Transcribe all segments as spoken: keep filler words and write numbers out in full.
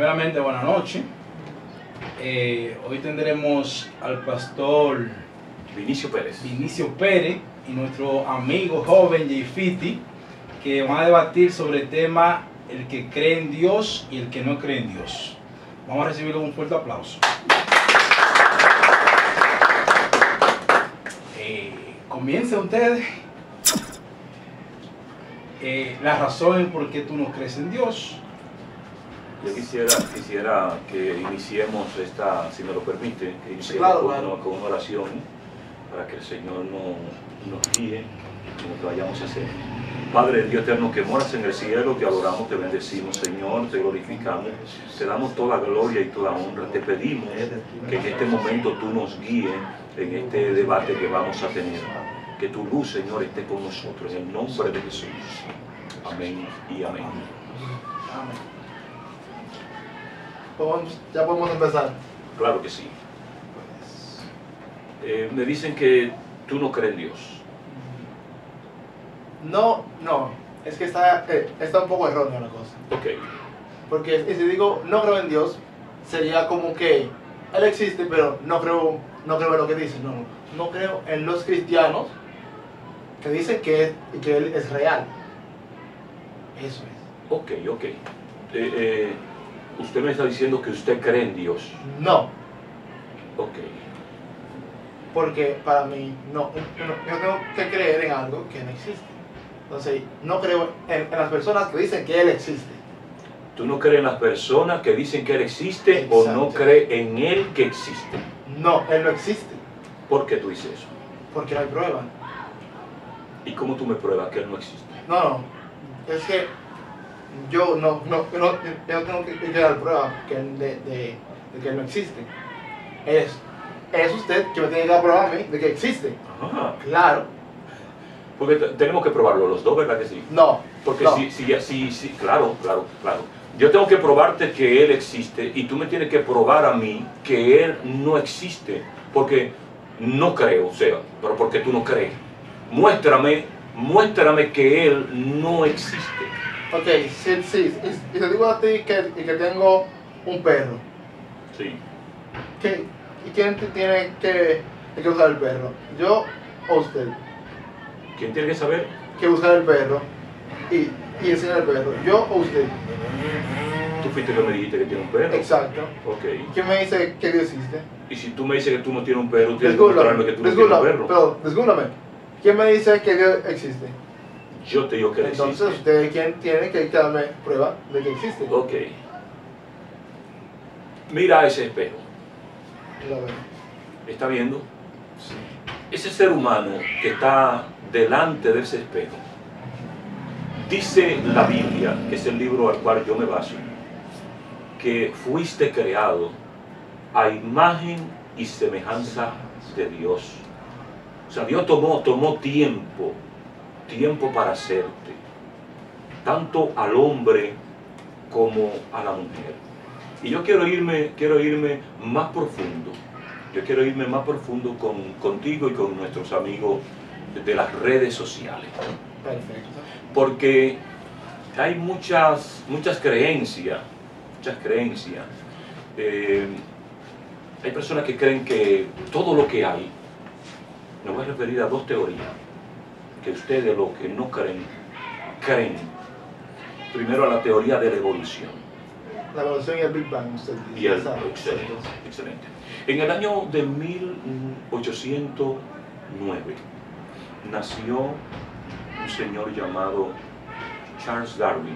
primeramente, buenas noches. Eh, hoy tendremos al pastor Vinicio Pérez. Vinicio Pérez y nuestro amigo joven Jay Fiti, que van a debatir sobre el tema el que cree en Dios y el que no cree en Dios. Vamos a recibirlo con un fuerte aplauso. Eh, comiencen ustedes. Eh, la razón por qué tú no crees en Dios. Yo quisiera, quisiera que iniciemos esta, si me lo permite, que iniciemos Claro, con, claro. Una, con una oración para que el Señor no, nos guíe en lo que vayamos a hacer. Padre Dios eterno que moras en el cielo, te adoramos, te bendecimos, Señor, te glorificamos, te damos toda gloria y toda honra. Te pedimos que en este momento tú nos guíes en este debate que vamos a tener. Que tu luz, Señor, esté con nosotros, en el nombre de Jesús. Amén y amén. Amén. Ya podemos empezar. Claro que sí. Eh, me dicen que tú no crees en Dios. No, no, es que está, eh, está un poco errónea la cosa. Ok. Porque si digo no creo en Dios, sería como que Él existe, pero no creo, no creo en lo que dice. No, no, no creo en los cristianos que dicen que, que Él es real. Eso es. Ok, ok. Eh, eh, usted me está diciendo que usted cree en Dios. No, Ok. porque para mí no, no, yo tengo que creer en algo que no existe. Entonces, no creo en, en las personas que dicen que Él existe. ¿Tú no crees en las personas que dicen que Él existe o no Exacto. crees en Él que existe? No, Él no existe, ¿Por qué tú dices eso? porque no hay prueba. ¿Y cómo tú me pruebas que Él no existe? No, no, es que yo no, no, yo no, yo no tengo que, que dar prueba que él- de, de, de que Él no existe. Es, es usted que me tiene que dar prueba a mí de que existe. Ajá. Claro, Porque te- tenemos que probarlo los dos, ¿verdad que sí? no, Porque no. si, si, si, si, claro, claro, claro. Yo tengo que probarte que Él existe y tú me tienes que probar a mí que Él no existe. Porque no creo, o sea, pero porque tú no crees. Muéstrame, muéstrame que Él no existe. Ok, sí, sí, y, y te digo a ti que, y que tengo un perro, Sí. ¿qué, ¿y quién te tiene que, que usar el perro? ¿Yo o usted? ¿Quién tiene que saber? Que usar el perro y, y enseñar el perro, ¿yo o usted? Tú fuiste que me dijiste que tiene un perro. Exacto. Ok. ¿Quién me dice que Dios existe? Y si tú me dices que tú no tienes un perro, tienes que Desgúlame, mostrarme que tú no tienes un desgúlame, perro. pero desgúlame. ¿Quién me dice que Dios existe? Yo te digo que Él Entonces existe. usted es quien tiene que darme prueba de que existe. Ok. Mira ese espejo. Lo veo. ¿Está viendo? Ese ser humano que está delante de ese espejo, dice la Biblia, que es el libro al cual yo me baso, que fuiste creado a imagen y semejanza de Dios. O sea, Dios tomó, tomó tiempo, tiempo para hacerte, tanto al hombre como a la mujer. Y yo quiero irme, quiero irme más profundo. Yo quiero irme más profundo con, contigo y con nuestros amigos de las redes sociales. Perfecto. Porque hay muchas, muchas creencias, muchas creencias. Eh, hay personas que creen que todo lo que hay, me voy a referir a dos teorías, que ustedes los que no creen, creen. Primero a la teoría de la evolución. La evolución y el Big Bang, usted dice. Y el, Exacto. excelente, excelente. En el año de mil ochocientos nueve nació un señor llamado Charles Darwin.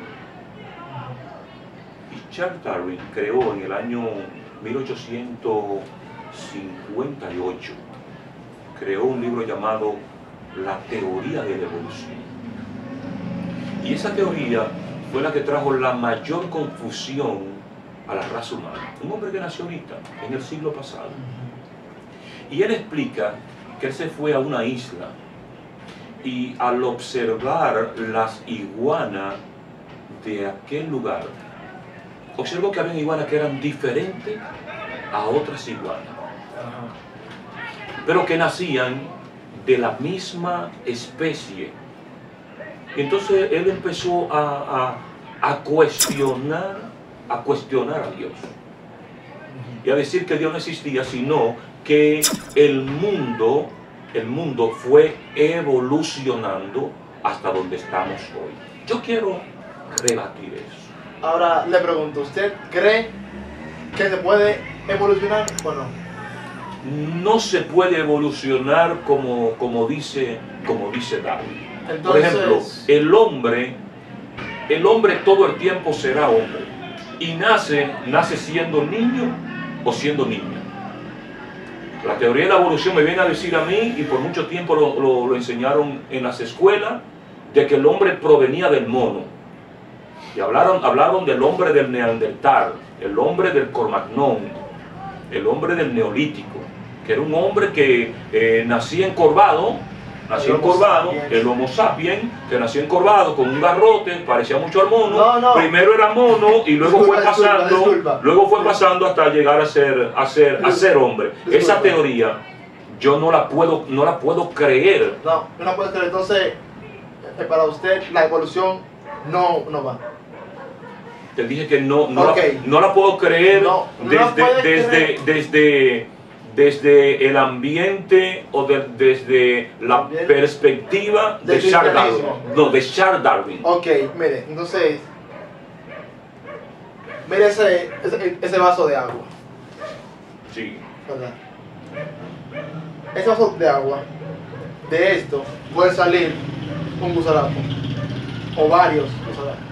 Y Charles Darwin creó en el año mil ochocientos cincuenta y ocho, creó un libro llamado La teoría de la evolución. Y esa teoría fue la que trajo la mayor confusión a la raza humana. Un hombre que nació ahorita, en el siglo pasado. Y él explica que él se fue a una isla y al observar las iguanas de aquel lugar, observó que había iguanas que eran diferentes a otras iguanas, pero que nacían de la misma especie. Y entonces él empezó a, a, a cuestionar a cuestionar a Dios y a decir que Dios no existía, sino que el mundo, el mundo fue evolucionando hasta donde estamos hoy. Yo quiero rebatir eso. Ahora le pregunto, ¿usted cree que se puede evolucionar o no? No se puede evolucionar como, como, dice, como dice Darwin. Entonces, por ejemplo, el hombre, el hombre todo el tiempo será hombre. Y nace, nace siendo niño o siendo niña. La teoría de la evolución me viene a decir a mí, y por mucho tiempo lo, lo, lo enseñaron en las escuelas, de que el hombre provenía del mono. Y hablaron, hablaron del hombre del Neandertal, el hombre del Cro-Magnon, el hombre del Neolítico, que era un hombre que eh, nacía encorvado, nacía encorvado, el Homo sapiens, que nacía encorvado con un garrote, parecía mucho al mono. No, no. Primero era mono y luego Disculpa, fue pasando, disculpa, disculpa. luego fue pasando hasta llegar a ser, a ser, a ser hombre. Disculpa. Esa teoría yo no la puedo, no la puedo creer. No, no la puede creer. Entonces, eh, para usted la evolución no, no va. Te dije que no, no, Okay. la, no la puedo creer No, no desde, la puede desde, creer. desde, desde el ambiente o de- desde la También. perspectiva de Del Charles Darwin. cristianismo. No, de Charles Darwin. Ok, mire, entonces, mire ese, ese, ese vaso de agua, Sí. ¿verdad? Ese vaso de agua, de esto puede salir un gusarapo, o varios gusarapos.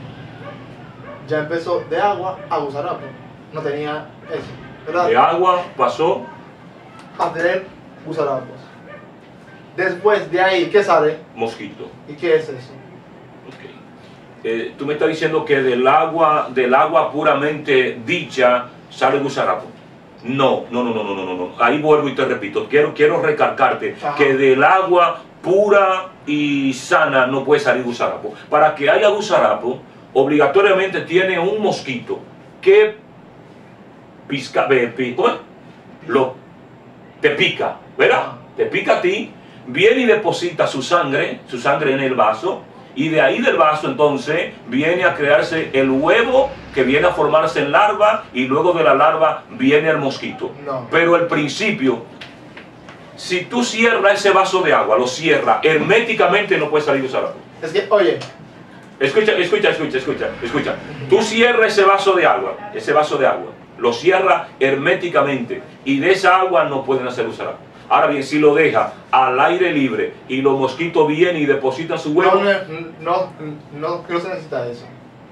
Ya empezó de agua a gusarapo, no tenía eso, ¿verdad? De agua pasó. A tener gusarapos. Después de ahí, ¿qué sale? Mosquito. ¿Y qué es eso? Ok. Eh, tú me estás diciendo que del agua, del agua puramente dicha sale gusarapo. No, no, no, no, no, no, no, no. Ahí vuelvo y te repito. Quiero, quiero recalcarte Ajá. que del agua pura y sana no puede salir gusarapo. Para que haya gusarapo, obligatoriamente tiene un mosquito que pisca, ve, pi- ¿cómo es? Lo, te pica, ¿verdad? Ajá. Te pica a ti, viene y deposita su sangre, su sangre en el vaso, y de ahí del vaso entonces viene a crearse el huevo que viene a formarse en larva, y luego de la larva viene el mosquito. No. Pero el principio, si tú cierras ese vaso de agua, lo cierras herméticamente, no puede salir gusarapo. Es que, oye, Escucha, escucha, escucha, escucha, escucha. Tú cierras ese vaso de agua, ese vaso de agua, lo cierras herméticamente y de esa agua no pueden hacer gusarapo. Ahora bien, si lo deja al aire libre y los mosquitos vienen y depositan su huevo, no, no, no, no se necesita eso.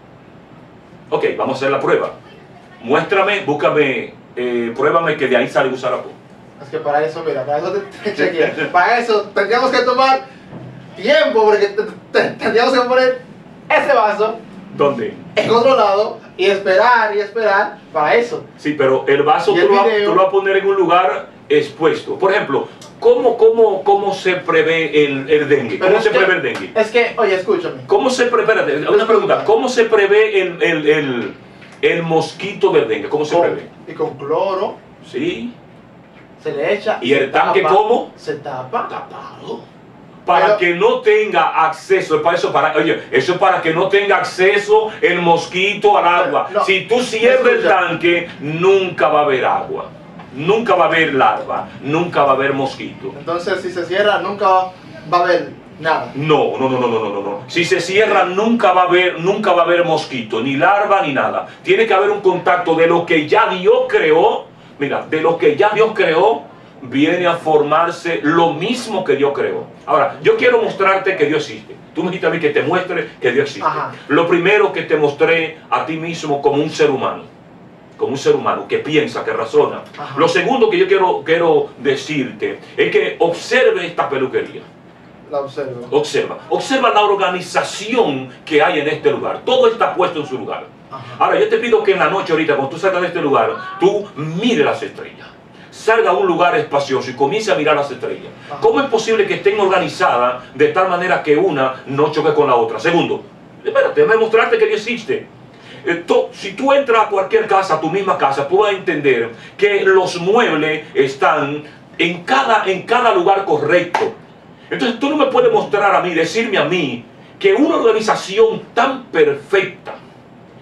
ok, vamos a hacer la prueba. Muéstrame, búscame, eh, pruébame que de ahí sale gusarapo. Es que para eso, mira, para eso te, te chequeé. Para eso tendríamos que tomar tiempo, porque te- te- tendríamos que poner ese vaso ¿Dónde? en otro lado y esperar y esperar para eso. Sí, pero el vaso Y tú el lo, vas, video. tú lo vas a poner en un lugar expuesto. Por ejemplo, ¿cómo, cómo, cómo se prevé el, el dengue? Pero ¿Cómo es se que- prevé el dengue? Es que, oye, escúchame. ¿Cómo se prevé? Espérate, una pregunta. ¿Cómo se prevé el, el, el, el mosquito del dengue? ¿Cómo se Con- prevé? y con cloro Sí. se le echa. ¿Y se el tanque tapa, cómo? Se tapa. Tapado. Para Pero- que no tenga acceso, para eso, para, oye, eso es para que no tenga acceso el mosquito al agua. No, si tú cierras el escucha. tanque, nunca va a haber agua, nunca va a haber larva, nunca va a haber mosquito. Entonces, si se cierra, nunca va a haber nada. No, no, no, no, no, no, no, no. Si se cierra, nunca va a haber, nunca va a haber mosquito, ni larva, ni nada. Tiene que haber un contacto de lo que ya Dios creó. Mira, de lo que ya Dios creó, viene a formarse lo mismo que Dios creó. Ahora, yo quiero mostrarte que Dios existe. Tú me dijiste a mí que te muestre que Dios existe. Ajá. Lo primero que te mostré a ti mismo como un ser humano. Como un ser humano que piensa, que razona. Ajá. Lo segundo que yo quiero, quiero decirte es que observe esta peluquería. La observo. Observa, observa la organización que hay en este lugar. Todo está puesto en su lugar. Ajá. Ahora, yo te pido que en la noche ahorita, cuando tú salgas de este lugar, tú mire las estrellas. Salga a un lugar espacioso y comience a mirar las estrellas. Ajá. ¿Cómo es posible que estén organizadas de tal manera que una no choque con la otra? Segundo, espérate, déjame mostrarte que Dios existe. Eh, to- Si tú entras a cualquier casa, a tu misma casa, tú vas a entender que los muebles están en cada, en cada lugar correcto. Entonces tú no me puedes mostrar a mí, decirme a mí, que una organización tan perfecta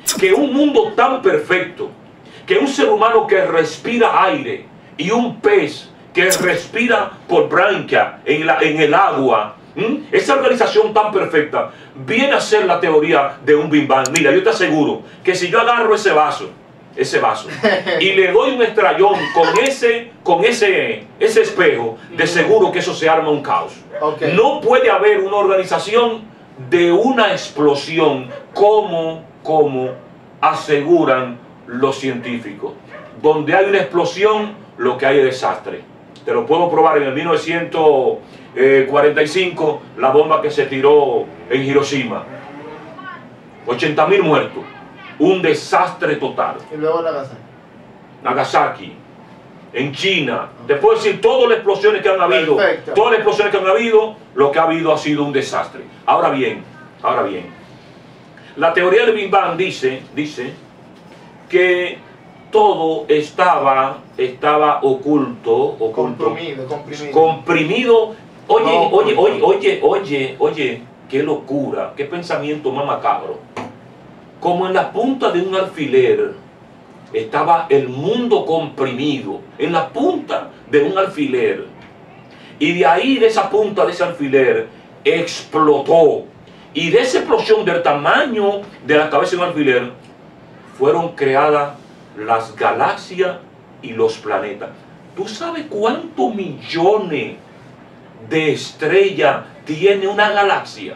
que un mundo tan perfecto, que un ser humano que respira aire y un pez que respira por branquia en, la, en el agua, ¿m? Esa organización tan perfecta viene a ser la teoría de un Big Bang. Mira, yo te aseguro que si yo agarro ese vaso, ese vaso, y le doy un estrellón con ese, con ese, ese espejo, de seguro que eso se arma un caos. Okay. No puede haber una organización de una explosión como, como aseguran los científicos. Donde hay una explosión, lo que hay es desastre. Te lo puedo probar en el mil novecientos cuarenta y cinco, la bomba que se tiró en Hiroshima. ochenta mil muertos. Un desastre total. Y luego Nagasaki. Nagasaki, en China. Te puedo decir todas las explosiones que han habido. Perfecto. Todas las explosiones que han habido, lo que ha habido ha sido un desastre. Ahora bien, ahora bien. La teoría del Big Bang dice, dice que todo estaba, estaba oculto, oculto, Comprimido, comprimido. comprimido. Oye, No, oye, oculto. oye, oye, oye, oye, qué locura, qué pensamiento más macabro. Como en la punta de un alfiler estaba el mundo comprimido, en la punta de un alfiler. Y de ahí, de esa punta de ese alfiler, explotó. Y de esa explosión del tamaño de la cabeza de un alfiler, fueron creadas las galaxias y los planetas. ¿Tú sabes cuántos millones de estrellas tiene una galaxia?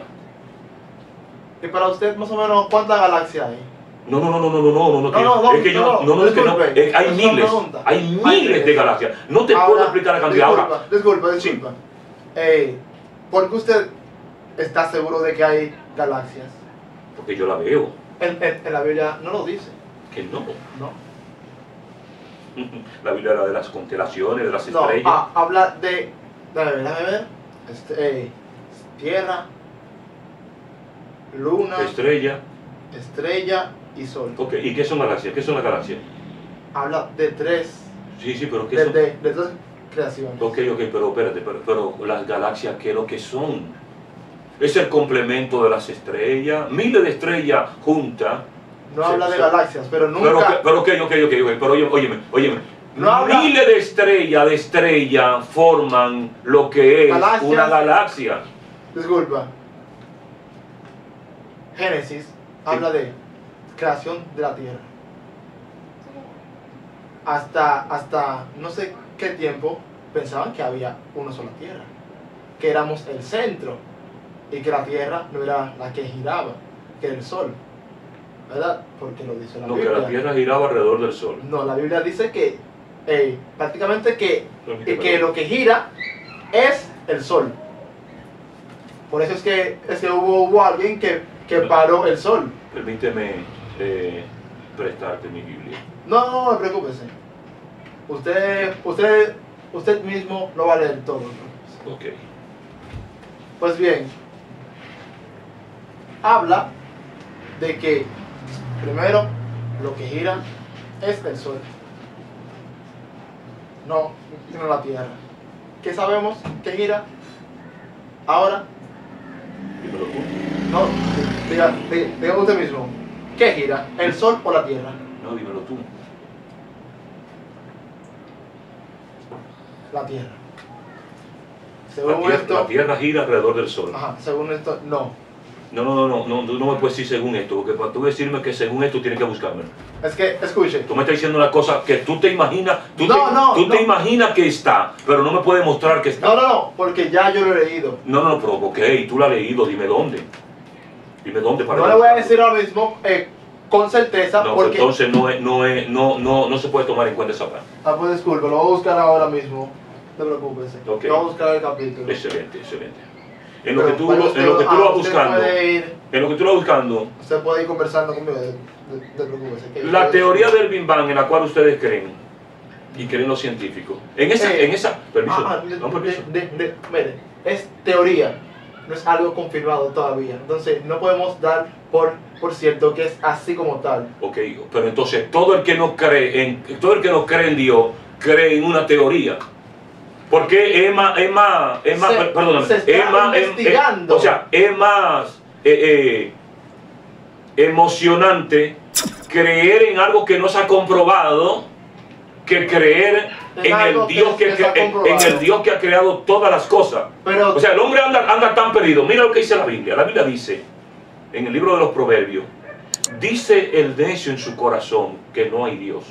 Y para usted, más o menos, ¿cuántas galaxias hay? No, no, no, no, no, no, no, no, no, No, no, no, es que yo, no, no, no, es que no, disculpe, es- hay es una miles, pregunta. hay Hay miles de miles. galaxias. No te Ahora, puedo explicar la cantidad disculpa, ahora. Disculpa, disculpa. Eh, ¿Por qué usted está seguro de que hay galaxias? Porque yo la veo, En, en, en la Biblia no lo dice, que no. ¿no? La Biblia era de las constelaciones, de las No, estrellas. ah, habla de, déjame ver, déjame ver, este, eh, tierra, luna, Estrella. estrella y sol. Ok, ¿y qué son galaxias? ¿Qué son las galaxias? Habla de tres, Sí, sí, pero ¿qué de, son? de, de tres creaciones. Ok, ok, pero espérate, pero, pero las galaxias, ¿qué es lo que son? Es el complemento de las estrellas, miles de estrellas juntas. No Sí, habla de sí. galaxias, pero nunca... Pero, que- pero ok, ok, ok, ok, pero óyeme, óyeme, óyeme. No habla- Miles de estrellas, de estrellas forman lo que es Galaxias. una galaxia. Disculpa. Génesis habla de creación de la tierra. Hasta, hasta no sé qué tiempo pensaban que había una sola tierra, que éramos el centro y que la tierra no era la que giraba, que era el sol, ¿verdad? Porque lo dice la No, que Biblia. la Tierra giraba alrededor del Sol. No, la Biblia dice que eh, prácticamente que, Permíteme. que lo que gira es el sol. Por eso es que, es que hubo, hubo alguien que, que paró el sol. Permíteme eh, prestarte mi Biblia. No, no, no, preocúpese. Usted, usted, usted mismo lo va a leer todo. ¿no? Ok. Pues bien, habla de que primero lo que gira es el sol, no, no la tierra. ¿Qué sabemos que gira? Ahora, Dímelo tú. no, diga, diga, diga usted mismo, ¿qué gira? ¿El sol o la tierra? No, dímelo tú. La tierra. La Según tierra, esto, la Tierra gira alrededor del Sol. ajá, según esto, no. No, no, no, no, no, tú no me puedes decir según esto, porque para tú decirme que según esto tienes que buscarme. Es que, escuche, Tú me estás diciendo una cosa que tú te imaginas, tú, No, te, no, tú te no. imaginas que está, pero no me puedes mostrar que está. no, no, no, porque ya yo lo he leído. No, no, pero ok, tú la has leído, dime dónde. Dime dónde para No yo le voy a buscarlo. decir ahora mismo eh, con certeza, No, pues porque... entonces no, es, no, es, no, no, no se puede tomar en cuenta esa parte. Ah, pues disculpe, lo voy a buscar ahora mismo. No te preocupes. Ok. Lo voy a buscar el capítulo. Excelente, excelente. En lo Pero que tú, para lo- usted- en lo que tú lo ah, vas usted buscando, puede ir, en lo que tú lo vas buscando, usted puede ir conversando conmigo. No te preocupes. que la yo- teoría del Big Bang en la cual ustedes creen, y creen los científicos, en esa, Eh, en esa, permiso, Ah, de- no, permiso. de- de- de- mire, es teoría, no es algo confirmado todavía. Entonces, no podemos dar por, por cierto que es así como tal. Ok, pero entonces todo el que no cree en, todo el que no cree en Dios, cree en una teoría. Porque es más, es más, es más, Se- per- perdóname, se está es más, es- es- investigando. o sea, es más eh, eh, emocionante creer en algo que no se ha comprobado que creer en, en el Dios que, que, que en, en el Dios que ha creado todas las cosas. Pero, o sea, el hombre anda, anda tan perdido. Mira lo que dice la Biblia. La Biblia dice, en el libro de los Proverbios, dice el necio en su corazón que no hay Dios.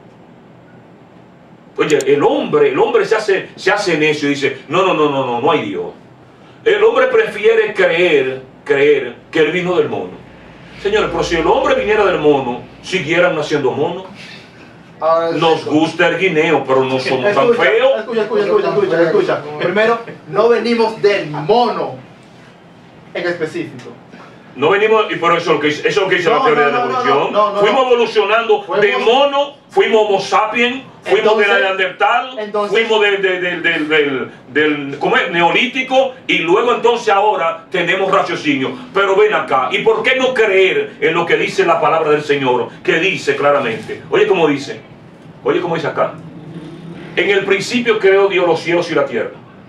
Oye, el hombre, el hombre se hace, se hace necio y dice, no, no, no, no, no, no hay Dios. El hombre prefiere creer, creer que él vino del mono. Señores, pero si el hombre viniera del mono, siguieran naciendo monos. Nos gusta el guineo, pero no somos escucha, tan feos. Escucha, escucha, escucha, escucha, escucha. Primero, no venimos del mono en específico. No venimos, y por eso es lo que, eso es lo que dice no, la teoría no, de la no, evolución. No, no, no, fuimos no. evolucionando fuimos, de mono, fuimos homo sapiens, fuimos entonces, de Neandertal, entonces, fuimos del de, de, de, de, de, de, ¿cómo es? Neolítico, y luego entonces ahora tenemos raciocinio. Pero ven acá, ¿y por qué no creer en lo que dice la palabra del Señor? Que dice claramente, oye cómo dice, oye cómo dice acá. En el principio creó Dios los cielos y la tierra,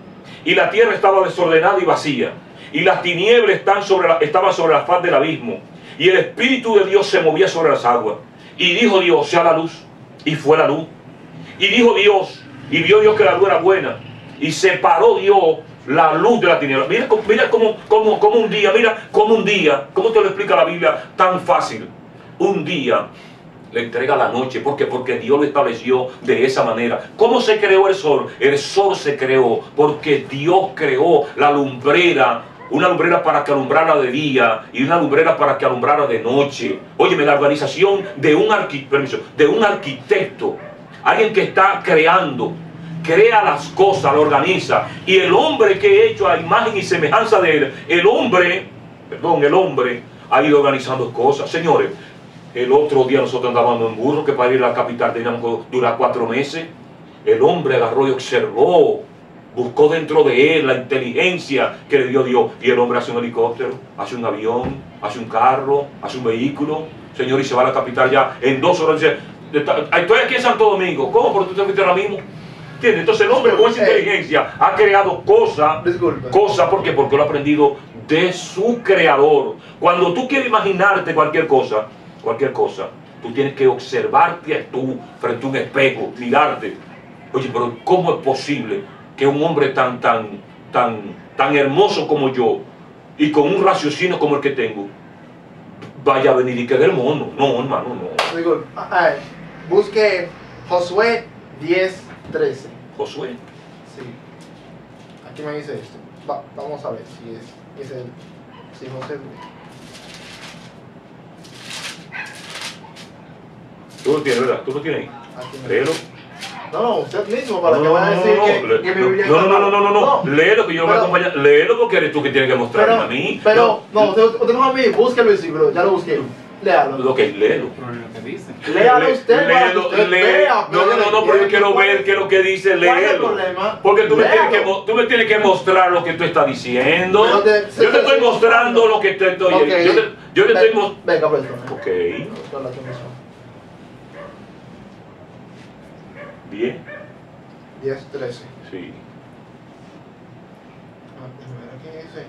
y la tierra estaba desordenada y vacía, y las tinieblas están sobre la, estaban sobre la faz del abismo, y el Espíritu de Dios se movía sobre las aguas. Y dijo Dios, sea la luz, y fue la luz. Y dijo Dios, y vio Dios que la luz era buena, y separó Dios la luz de la tiniebla. Mira, mira cómo, cómo, cómo un día, mira cómo un día, cómo te lo explica la Biblia tan fácil. Un día le entrega la noche. ¿Por qué? Porque Dios lo estableció de esa manera. ¿Cómo se creó el sol? El sol se creó porque Dios creó la lumbrera. Una lumbrera para que alumbrara de día y una lumbrera para que alumbrara de noche. Óyeme, la organización de un, arqui, permiso, de un arquitecto, alguien que está creando, crea las cosas, lo organiza. Y el hombre que he hecho a imagen y semejanza de él, el hombre, perdón, el hombre ha ido organizando cosas. Señores, el otro día nosotros andábamos en burro, que para ir a la capital teníamos que durar cuatro meses. El hombre agarró y observó, buscó dentro de él la inteligencia que le dio Dios. Y el hombre hace un helicóptero, hace un avión, hace un carro, hace un vehículo. Señor, y se va a la capital ya en dos horas. Dice, estoy aquí en Santo Domingo. ¿Cómo? ¿Por tú te fuiste ahora mismo? ¿Entiendes? Entonces el hombre con esa inteligencia ha creado cosas. Cosas, ¿por qué? Porque lo ha aprendido de su creador. Cuando tú quieres imaginarte cualquier cosa, cualquier cosa, tú tienes que observarte tú frente a un espejo, mirarte. Oye, pero ¿cómo es posible que un hombre tan, tan, tan, tan hermoso como yo y con un raciocinio como el que tengo vaya a venir y que del mono? No, hermano, no. Digo, ah, busque Josué diez trece. ¿Josué? Sí. Aquí me dice esto. Va, vamos a ver si es, es el, si José. Tú lo tienes, ¿verdad? Tú lo tienes ahí. Léelo. No, no, usted mismo, para no, que vaya a decir no, que, no, que mi no, Biblia no, está no, no, no, no, no, no. Léelo, que yo pero, me voy a acompañar. Léelo porque eres tú que tienes que mostrarme pero, a mí. Pero, no, no usted, usted no a mí, busque el versículo, ya lo busqué. Léalo. Ok, léelo. Léalo usted para que usted vea. No, no, no, no, pero yo quiero ver qué es lo que dice, léelo. Porque tú me, tienes que, tú me tienes que mostrar lo que tú estás diciendo. Te, yo te estoy mostrando lo que te estoy... Okay. Yo te, yo te Ven, estoy mostrando... Venga, pues. Ok. Bien. diez trece. Sí. Ah, déjame ver aquí dice.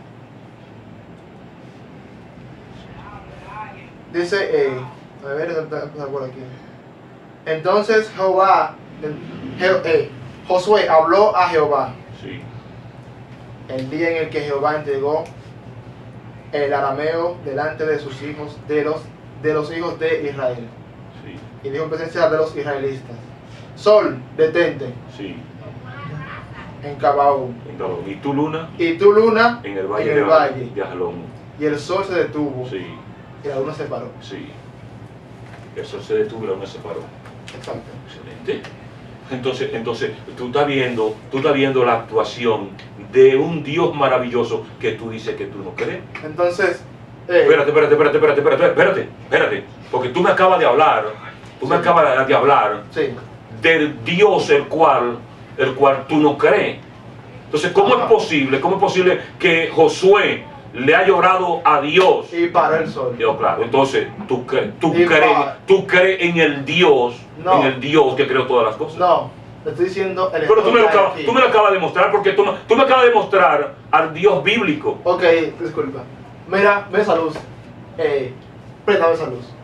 Dice, eh, a ver, está por aquí. Entonces Jehová, Je, eh, Josué habló a Jehová. Sí. El día en el que Jehová entregó el arameo delante de sus hijos, de los, de los hijos de Israel. Sí. Y dijo en presencia de los israelitas: Sol, detente. Sí. En Gabaón. En Gabaón. ¿Y tu luna? Y tu luna en el valle, en el de, valle. de Ajalón. Y el sol se detuvo. Sí. Y la luna se paró. Sí. El sol se detuvo y la luna se paró. Exacto. Excelente. Entonces, entonces tú estás viendo, tú estás viendo la actuación de un Dios maravilloso que tú dices que tú no crees. Entonces, eh, espérate, espérate, espérate, espérate, espérate, espérate, espérate, porque tú me acabas de hablar, tú sí. me acabas de hablar sí. del Dios el cual, el cual tú no crees. Entonces, ¿cómo Ajá. es posible, cómo es posible que Josué le haya orado a Dios? Y paró el sol. Yo, claro, entonces tú, cre tú, crees, tú crees en el Dios, no. en el Dios que creó todas las cosas. No, te estoy diciendo el Pero tú me, lo acabas, tú me lo acabas de mostrar porque tú, tú me acabas de mostrar al Dios bíblico. Ok, disculpa. Mira, ve esa luz. Eh, préstame esa luz.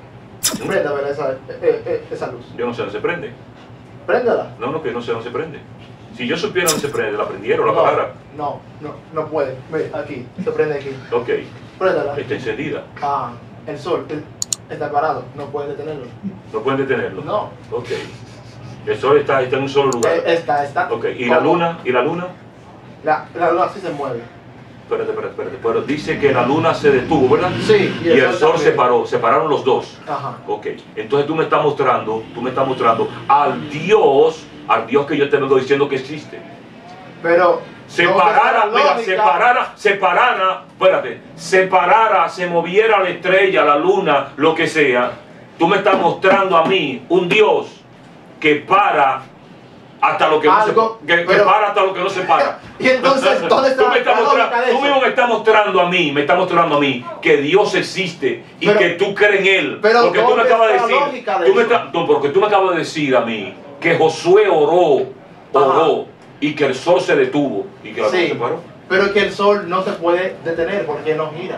Préndame esa, eh, eh, esa luz. Yo no sé dónde se prende. Préndala. No, no, que no sé dónde se prende. Si yo supiera dónde se prende, la prendieron, la No, apagara. no, no, no puede. Ve, aquí, se prende aquí. Ok, Préndala. está encendida. Ah, el sol el- está parado, no puedes detenerlo. No pueden detenerlo. No. Ok. El sol está, está en un solo lugar. Eh, Está, está. Ok, ¿y la ¿Cómo? luna? ¿Y la luna? La, la luna sí se mueve. Espérate, espérate, espérate. Pero dice que la luna se detuvo, ¿verdad? Sí, Y el sol se también. paró, se pararon los dos. Ajá. Ok, entonces tú me estás mostrando, tú me estás mostrando al Dios, al Dios que yo te vengo diciendo que existe. Pero. Separara, ¿dónde está mira, la lógica? separara, separara, espérate, separara, se moviera la estrella, la luna, lo que sea. Tú me estás mostrando a mí un Dios que para hasta lo que no Algo, se, que, que pero- para hasta lo que no se para. Y entonces, ¿dónde está Tú, me la estás lógica mostrando, de tú eso? mismo me estás mostrando a mí, me estás mostrando a mí que Dios existe y Pero- que tú crees en Él. pero porque tú me ¿dónde acabas de está la decir, lógica de tú me eso? estás- no, porque tú me acabas de decir a mí que Josué oró, oró y que el sol se detuvo y que la luz Sí, se paró. pero que el sol no se puede detener porque no gira.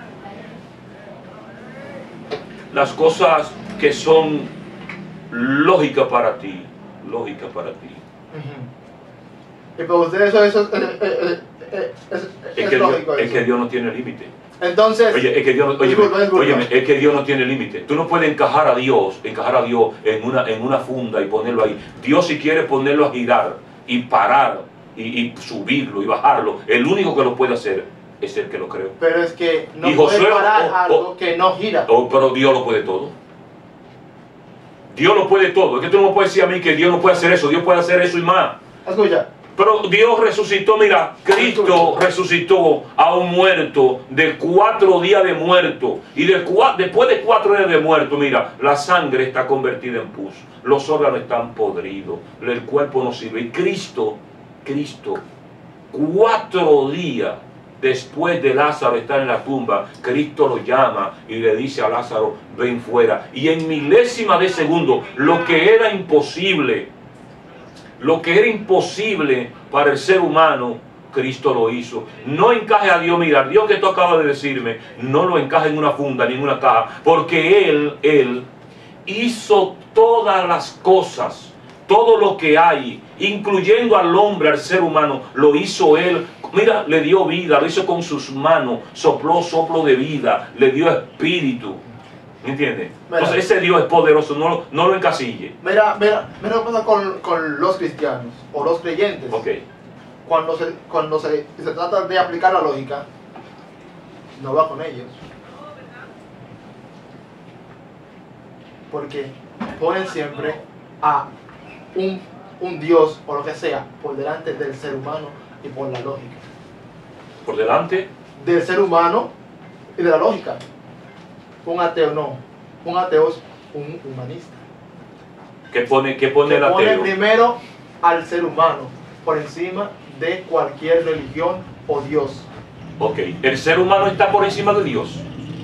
Las cosas que son lógicas para ti, lógicas para ti. Ujú. Y para ustedes eso, eso eh, eh, eh, es, es, Es es que, Dios, lógico es eso. que Dios no tiene límite. Entonces, Oye, es que Dios, no- óyeme, disculpa, disculpa. óyeme, es que Dios no tiene límite. Tú no puedes encajar a Dios, encajar a Dios en una, en una funda y ponerlo ahí. Dios si quiere ponerlo a girar y parar y, y subirlo y bajarlo, el único que lo puede hacer es el que lo creó. pero es que no Y puede Josué, parar o- algo o- que no gira. Oh, pero Dios lo puede todo. Dios lo puede todo. Es que tú no me puedes decir a mí que Dios no puede hacer eso. Dios puede hacer eso y más. Escucha, Pero Dios resucitó, mira, Cristo resucitó a un muerto de cuatro días de muerto. Y de cua- después de cuatro días de muerto, mira, la sangre está convertida en pus. Los órganos están podridos. El cuerpo no sirve. Y Cristo, Cristo, cuatro días después de Lázaro estar en la tumba, Cristo lo llama y le dice a Lázaro, ven fuera. Y en milésima de segundo, lo que era imposible, lo que era imposible para el ser humano, Cristo lo hizo. No encaje a Dios, mira, Dios que tú acabas de decirme, no lo encaje en una funda ni en una caja, porque Él, Él hizo todas las cosas, todo lo que hay, incluyendo al hombre, al ser humano, lo hizo Él. Mira, le dio vida, lo hizo con sus manos, sopló soplo de vida, le dio espíritu. ¿Me entiendes? Mira. Entonces ese Dios es poderoso, no, lo- no lo encasille. mira, mira, mira lo que pasa con, con los cristianos o los creyentes. Ok. Cuando, se, cuando se, se trata de aplicar la lógica, no va con ellos. Porque ponen siempre a un, un Dios o lo que sea por delante del ser humano y por la lógica. Por delante, Del ser humano y de la lógica. Un ateo no. Un ateo es un humanista. ¿qué pone, qué pone Que el pone ateo? primero al ser humano por encima de cualquier religión o Dios. Ok, el ser humano está por encima de Dios.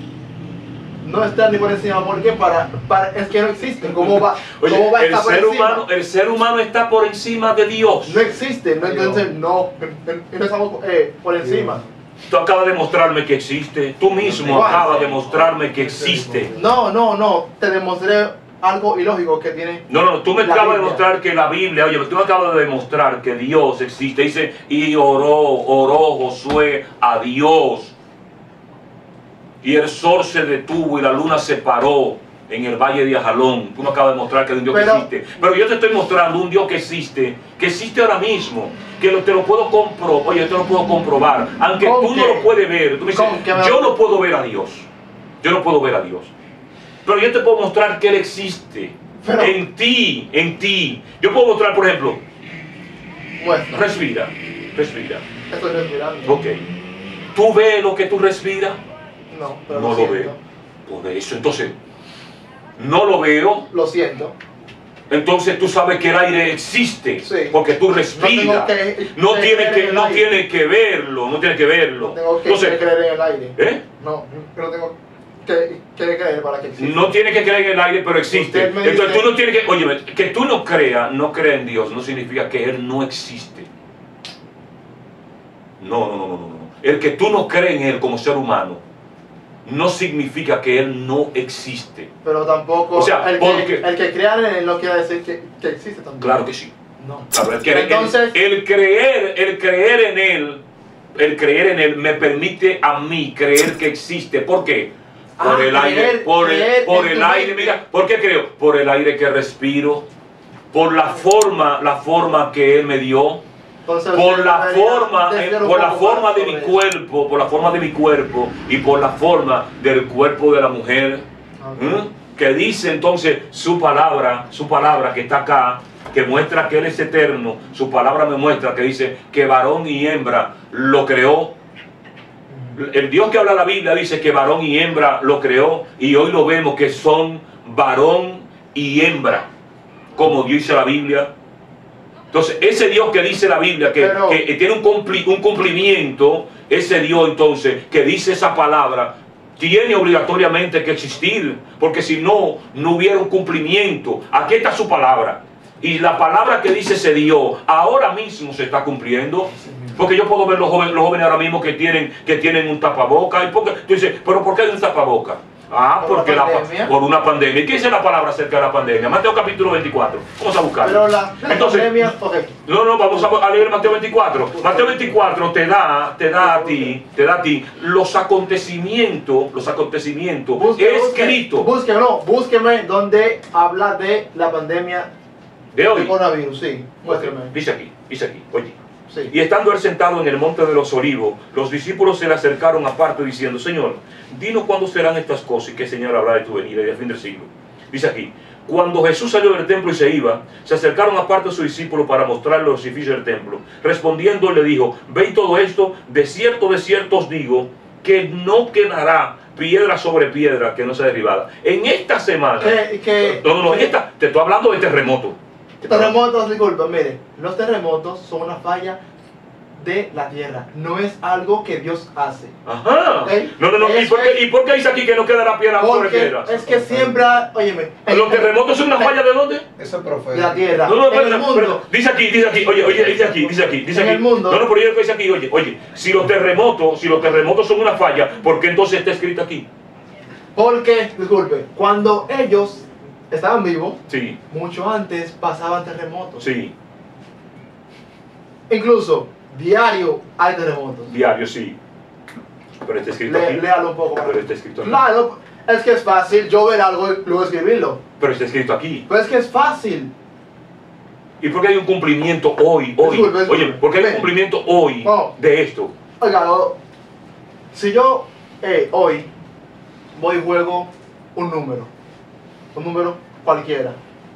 No está ni por encima porque para, para es que no existe. ¿Cómo va, Oye, cómo va a el estar por ser, encima? humano, el ser humano está por encima de Dios. No existe, no, entonces no, no estamos eh, por encima. Tú acabas de mostrarme que existe. Tú mismo Igual. acabas de mostrarme que existe. No, no, no, te demostré algo ilógico que tiene. No, no, tú me la acabas de Biblia. mostrar que la Biblia, oye, tú me acabas de demostrar que Dios existe. Dice, y oró, oró Josué a Dios. Y el sol se detuvo y la luna se paró en el valle de Ajalón. Tú me acabas de mostrar que hay un Dios Pero- que existe. Pero yo te estoy mostrando un Dios que existe, que existe ahora mismo, que lo, te lo puedo comprobar. Oye, yo te lo puedo comprobar. Aunque ¿Con tú qué? no lo puedes ver. Tú me dices, ¿Con qué me- yo no puedo ver a Dios. Yo no puedo ver a Dios. Pero yo te puedo mostrar que Él existe. Pero- en ti, en ti. Yo puedo mostrar, por ejemplo, Muestra. respira, respira. Estoy respirando. Ok. ¿Tú ves lo que tú respiras? No, pero No lo, lo siento. veo. Por eso, entonces, no lo veo. Lo siento. Entonces tú sabes que el aire existe, Sí. porque tú No respiras. tengo que- No que tienes creer que, en el no aire. tienes que verlo, no tienes que verlo. No tengo que Entonces, creer en el aire. ¿eh? No, yo no tengo que, que creer para que exista. No tienes que creer en el aire, pero existe. Usted me Entonces dice- tú no tienes que, oye, que tú no creas, no creas en Dios, no significa que Él no existe. No, no, no, no, no, no. El que tú no crees en Él como ser humano, no significa que Él no existe. Pero tampoco O sea, el, porque- que, el que crea en él no quiere decir que, que existe también. Claro que sí. No. Claro, el, que- Entonces, el- el creer, el creer en Él, el creer en Él me permite a mí creer que existe. ¿Por qué? Por Ah, el aire, creer- por el, creer por en el tu aire, mente. mira, ¿por qué creo? Por el aire que respiro, por la forma, la forma que Él me dio, entonces por usted la debería forma, eh, decir un por la poco forma más de sobre mi eso. cuerpo, por la forma de mi cuerpo y por la forma del cuerpo de la mujer, Ok. ¿eh? que dice entonces su palabra, su palabra que está acá, que muestra que Él es eterno. Su palabra me muestra que dice que varón y hembra lo creó. El Dios que habla la Biblia dice que varón y hembra lo creó, y hoy lo vemos que son varón y hembra, como dice la Biblia. Entonces, ese Dios que dice la Biblia, que, Pero- que tiene un, cumpli- un cumplimiento, ese Dios entonces que dice esa palabra, tiene obligatoriamente que existir, porque si no, no hubiera un cumplimiento. Aquí está su palabra. Y la palabra que dice ese Dios ahora mismo se está cumpliendo. Porque yo puedo ver los jóvenes, los jóvenes ahora mismo que tienen, que tienen un tapaboca. Y porque, tú dices, ¿pero por qué hay un tapaboca? Ah, Por porque la la, pandemia. por una pandemia. ¿Y qué dice la palabra acerca de la pandemia? Mateo capítulo veinticuatro. Vamos a buscarlo. Pero la, la Entonces, pandemia, ok. no, no, vamos a, a leer Mateo veinticuatro. Mateo veinticuatro te da, te da a ti, te da a ti los acontecimientos, los acontecimientos Busque, escritos busque, no, búsqueme donde habla de la pandemia de de hoy. coronavirus, sí, muéstrame. Dice aquí, dice aquí, oye. Sí. Y estando él sentado en el monte de los olivos, los discípulos se le acercaron aparte diciendo, Señor, dinos cuándo serán estas cosas y qué señal habrá de tu venida y del fin del siglo. Dice aquí, cuando Jesús salió del templo y se iba, se acercaron aparte a sus discípulos para mostrarle los edificios del templo. Respondiendo le dijo, veis todo esto, de cierto, de cierto os digo, que no quedará piedra sobre piedra que no sea derribada. En esta semana, Que, que, no, no, no, en que- esta, te estoy hablando de terremoto. terremotos, disculpa, mire, los terremotos son una falla de la tierra, no es algo que Dios hace. Ajá. Ok. No, no, no. ¿Y Es por, qué, que- ¿Y por qué dice aquí que no quedará piedra sobre Porque piedra? es que siempre, óyeme, ¿Los terremotos son una falla de dónde? Eso es profeta. de la tierra, No, no, en espera, el espera, mundo. dice aquí, dice aquí, oye, oye, dice aquí, dice aquí, dice En aquí. el mundo. No, no, pero yo dice aquí, oye, oye, si los terremotos, si los terremotos son una falla, ¿por qué entonces está escrito aquí? Porque, disculpe, cuando ellos estaban vivos, Sí, mucho antes pasaban terremotos. sí, Incluso, diario hay terremotos. diario, sí. Pero está escrito Le- aquí. léalo un poco. Pero está escrito aquí. Claro, es que es fácil yo ver algo y luego escribirlo. Pero está escrito aquí. Pero es que es fácil. ¿Y por qué hay un cumplimiento hoy, hoy? Disculpe, disculpe. Oye, ¿por qué hay un Ven. cumplimiento hoy Oh. de esto? Oiga, lo- si yo eh, hoy voy y juego un número, un número cualquiera,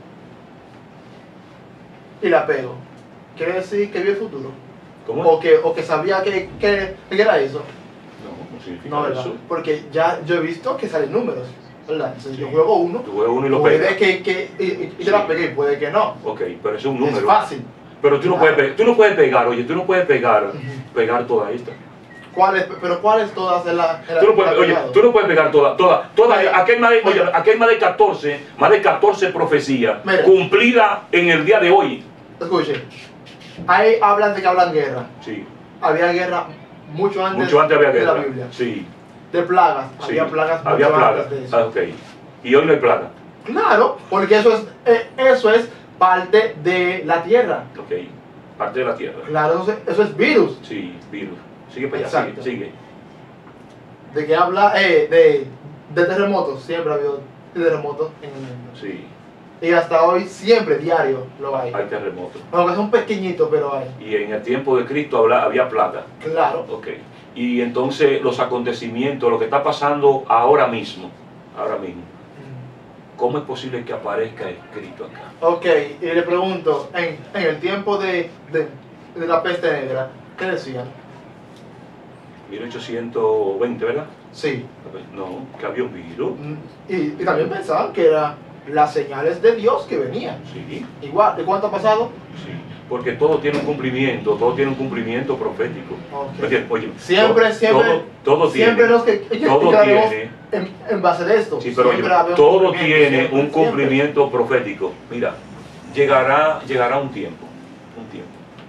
y la pego, ¿quiere decir que vi el futuro? ¿Cómo? O que, o que sabía que, que, que era eso. No, no significa No, ¿verdad? eso. Porque ya yo he visto que salen números, ¿verdad? Entonces yo juego uno, Tú juegas uno y lo puede pegas. que, que y, y- y Sí. la pegué, puede que no. Ok, pero eso es un Es número. fácil. Pero tú no, Claro. puedes, pe- tú no puedes pegar, oye, tú no puedes pegar, Ujú. pegar toda esta. ¿Cuáles? Pero ¿cuáles todas en la, en la- Tú no puedes, la oye, pegado? tú no puedes pegar toda, toda, toda, Oye, aquí hay más de, oye, oye. aquí hay más de catorce, más de catorce profecías Mira. cumplidas en el día de hoy. Escuche, ahí hablan de que hablan guerra. Sí, Había guerra mucho antes, mucho antes había de la guerra. Biblia. Sí, De plagas, sí. había plagas mucho había plaga. antes de eso. Ah, ok. Y hoy no hay plaga. Claro, porque eso es, eh, eso es parte de la tierra. Ok, parte de la tierra. Claro, eso es, eso es virus. Sí, virus. Sigue para allá, sigue, Exacto. sigue. De que habla eh, de, de terremotos, siempre ha habido terremotos en el mundo. Sí, Y hasta hoy siempre, diario, lo hay. hay terremotos. Aunque son pequeñitos, pero hay. Y en el tiempo de Cristo habla- había plaga. Claro. Ok. Y entonces los acontecimientos, lo que está pasando ahora mismo, ahora mismo, ¿cómo es posible que aparezca escrito acá? Ok, y le pregunto, en, en el tiempo de, de, de la peste negra, ¿qué decían? mil ochocientos veinte, ¿verdad? Sí. No, que había un virus. Mm, Y, y también pensaban que eran las señales de Dios que venían. Sí, Igual, ¿de cuánto ha pasado? sí. Porque todo tiene un cumplimiento, todo tiene un cumplimiento profético. Ok. ¿Me entiendes? Oye, Siempre, todo, siempre, todo, todo siempre tiene, los que, que, que todo creemos tiene, en, en base de esto. sí, pero oye, siempre había un todo cumplimiento, tiene siempre, un siempre. cumplimiento profético. Mira, llegará, llegará un tiempo, un tiempo,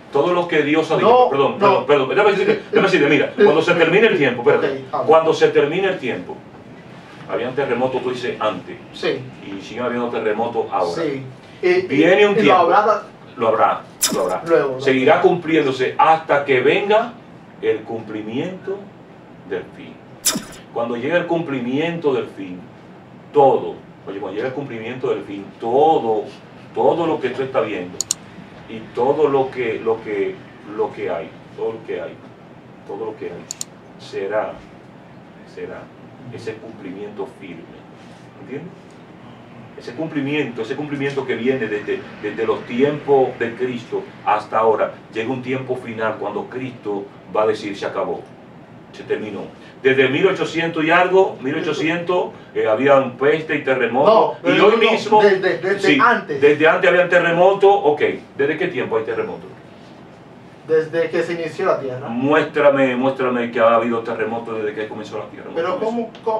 todo lo que Dios ha dicho, No, perdón, no. perdón, perdón, déjame decirte, déjame decirte, mira, cuando se termine el tiempo, espérate, Ok, habla. cuando se termine el tiempo, habían terremotos, tú dices, antes, Sí, y siguen habiendo terremotos ahora. sí. Y, Viene un y lo tiempo. habrá- Lo habrá, lo habrá. Luego, Seguirá cumpliéndose hasta que venga el cumplimiento del fin. Cuando llegue el cumplimiento del fin, todo, oye, cuando llegue el cumplimiento del fin, todo, todo lo que tú estás viendo y todo lo que, lo que, lo que hay, todo lo que hay, todo lo que hay, será, será ese cumplimiento firme. ¿Entiendes? Ese cumplimiento, ese cumplimiento que viene desde, desde los tiempos de Cristo hasta ahora, llega un tiempo final cuando Cristo va a decir se acabó, se terminó. Desde mil ochocientos y algo, mil ochocientos, eh, habían peste y terremotos, No, y no, hoy no, mismo, desde- desde sí, antes. desde antes habían terremotos, ok, ¿desde qué tiempo hay terremotos? Desde que se inició la Tierra. Muéstrame, muéstrame que ha habido terremotos desde que comenzó la Tierra. Pero Muéstrame ¿cómo? cómo?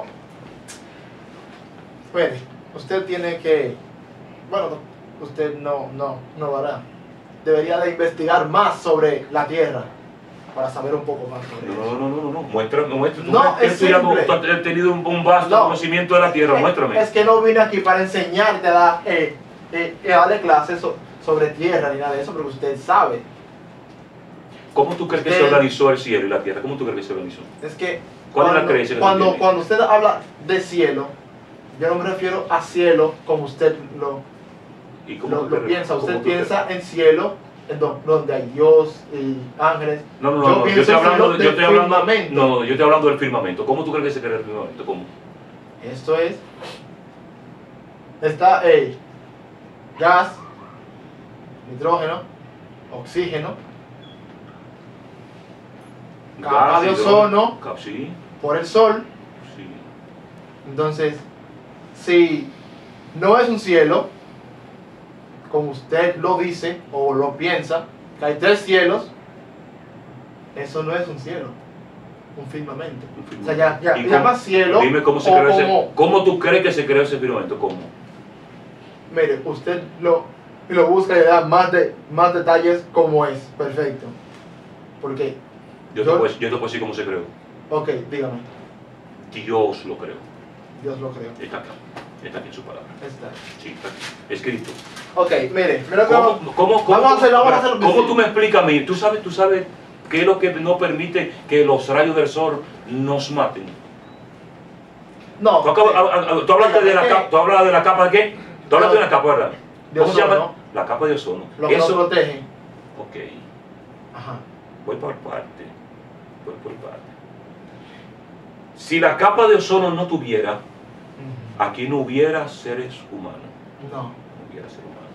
Bueno, usted tiene que... Bueno, usted no, no, no lo hará. Debería de investigar más sobre la Tierra para saber un poco más sobre eso. eso. No, no, no, no, no, muéstrame, muéstrame. No, Tú es estudiado- simple. tú has tenido un, un vasto No. conocimiento de la Tierra, Es- muéstrame. Es que no vine aquí para enseñarte a, dar, eh, eh, eh, a darle clases so- sobre tierra ni nada de eso, porque usted sabe. ¿Cómo tú crees que se Usted- organizó el cielo y la tierra? ¿Cómo tú crees que se organizó? Es que ¿Cuál es la cuando, creencia que tú cuando, tienes? cuando usted habla de cielo, yo no me refiero a cielo como usted lo, ¿Y cómo lo, tú lo crees- piensa. cómo Usted tú piensa en cielo en do- donde hay Dios y ángeles. crees? No, no, yo no, no, yo pienso estoy en hablando, cielo yo del estoy hablando, firmamento. no, no, yo estoy hablando del firmamento. ¿Cómo tú crees que se crea el firmamento? ¿Cómo? Esto es. Está eh, gas, nitrógeno, oxígeno, capa Gas, de hidrógeno, ozono cap- Sí, por el sol. sí. Entonces, si no es un cielo, como usted lo dice o lo piensa, que hay tres cielos, eso no es un cielo, un firmamento. Un O sea, ya, ya, ¿Y ya cómo- más cielo. Dime cómo se o creó ese, como- ¿cómo tú crees que se creó ese firmamento? ¿Cómo? Mire, usted lo, lo busca y le da más, de, más detalles como es. Perfecto. Porque, Yo te, Yo- puedo, yo te puedo decir cómo se creó. ok, dígame, Dios lo creó. Dios lo creó. Está acá. Está aquí en su palabra. Está. Sí, está aquí. Escrito. Ok, mire, mira que ¿Cómo, vamos- cómo, cómo, vamos a hacerlo, vamos a pero, hacerlo ¿cómo visible. tú me explicas a mí? ¿Tú sabes, tú sabes qué es lo que no permite que los rayos del sol nos maten? No, Tú, acabas- eh, a- a- tú hablaste de la eh, capa, tú hablas de la capa de qué? Tú hablaste de la capa, ¿verdad? de ¿Cómo se llama? ozono, La capa de ozono. lo que nos Eso, protege. ok, Ajá. voy por parte, voy por parte. Si la capa de ozono no tuviera, Ujú. aquí no hubiera seres humanos, No. no hubiera seres humanos.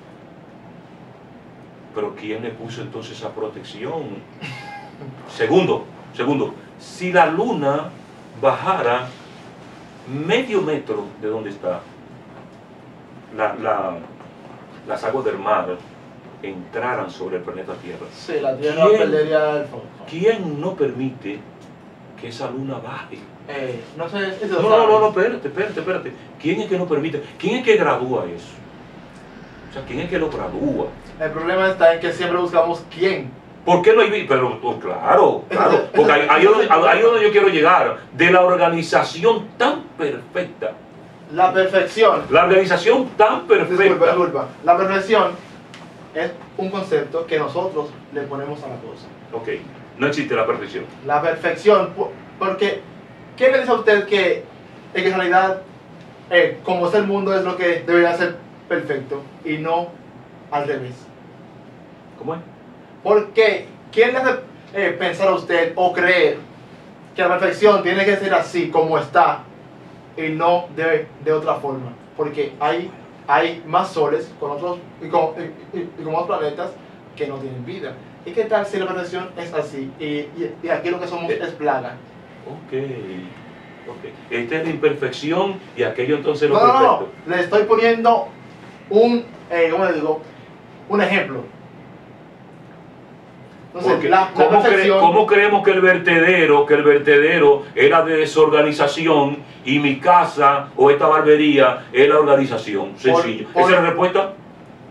Pero ¿quién le puso entonces esa protección? Segundo, segundo, si la luna bajara medio metro de donde está, la, la- las aguas del mar entraran sobre el planeta Tierra, Sí, la Tierra ¿Quién? perdería el foco. ¿quién no permite que esa luna baje? Eh, no sé, eso No, lo no, no, no, sabes. espérate, espérate, espérate. ¿Quién es que no permite? ¿Quién es que gradúa eso? O sea, ¿quién es que lo gradúa? El problema está en que siempre buscamos quién. ¿Por qué no hay vi- Pero oh, claro, claro, porque ahí, ahí es donde, ahí es donde yo quiero llegar, de la organización tan perfecta, La perfección. la organización tan Disculpa, perfecta. disculpa. La perfección es un concepto que nosotros le ponemos a la cosa. Ok, no existe la perfección. La perfección, po- porque ¿quién le dice a usted que en realidad eh, como es el mundo es lo que debería ser perfecto y no al revés? ¿Cómo es? Porque ¿quién le hace eh, pensar a usted o creer que la perfección tiene que ser así como está y no de, de otra forma? Porque hay, hay más soles con otros y con, y, y- y con otros planetas que no tienen vida. ¿Y qué tal si la perfección es así y, y, y aquí lo que somos Eh. es plaga? Ok, ok. Esta es la imperfección y aquello entonces lo No, no, perfecto. no, le estoy poniendo un, eh, ¿cómo le digo? Un ejemplo. Entonces, Porque, la, la ¿cómo, cre- perfección... cómo creemos que el vertedero, que el vertedero era de desorganización y mi casa o esta barbería es la organización? Sencillo. por- ¿Esa es la respuesta?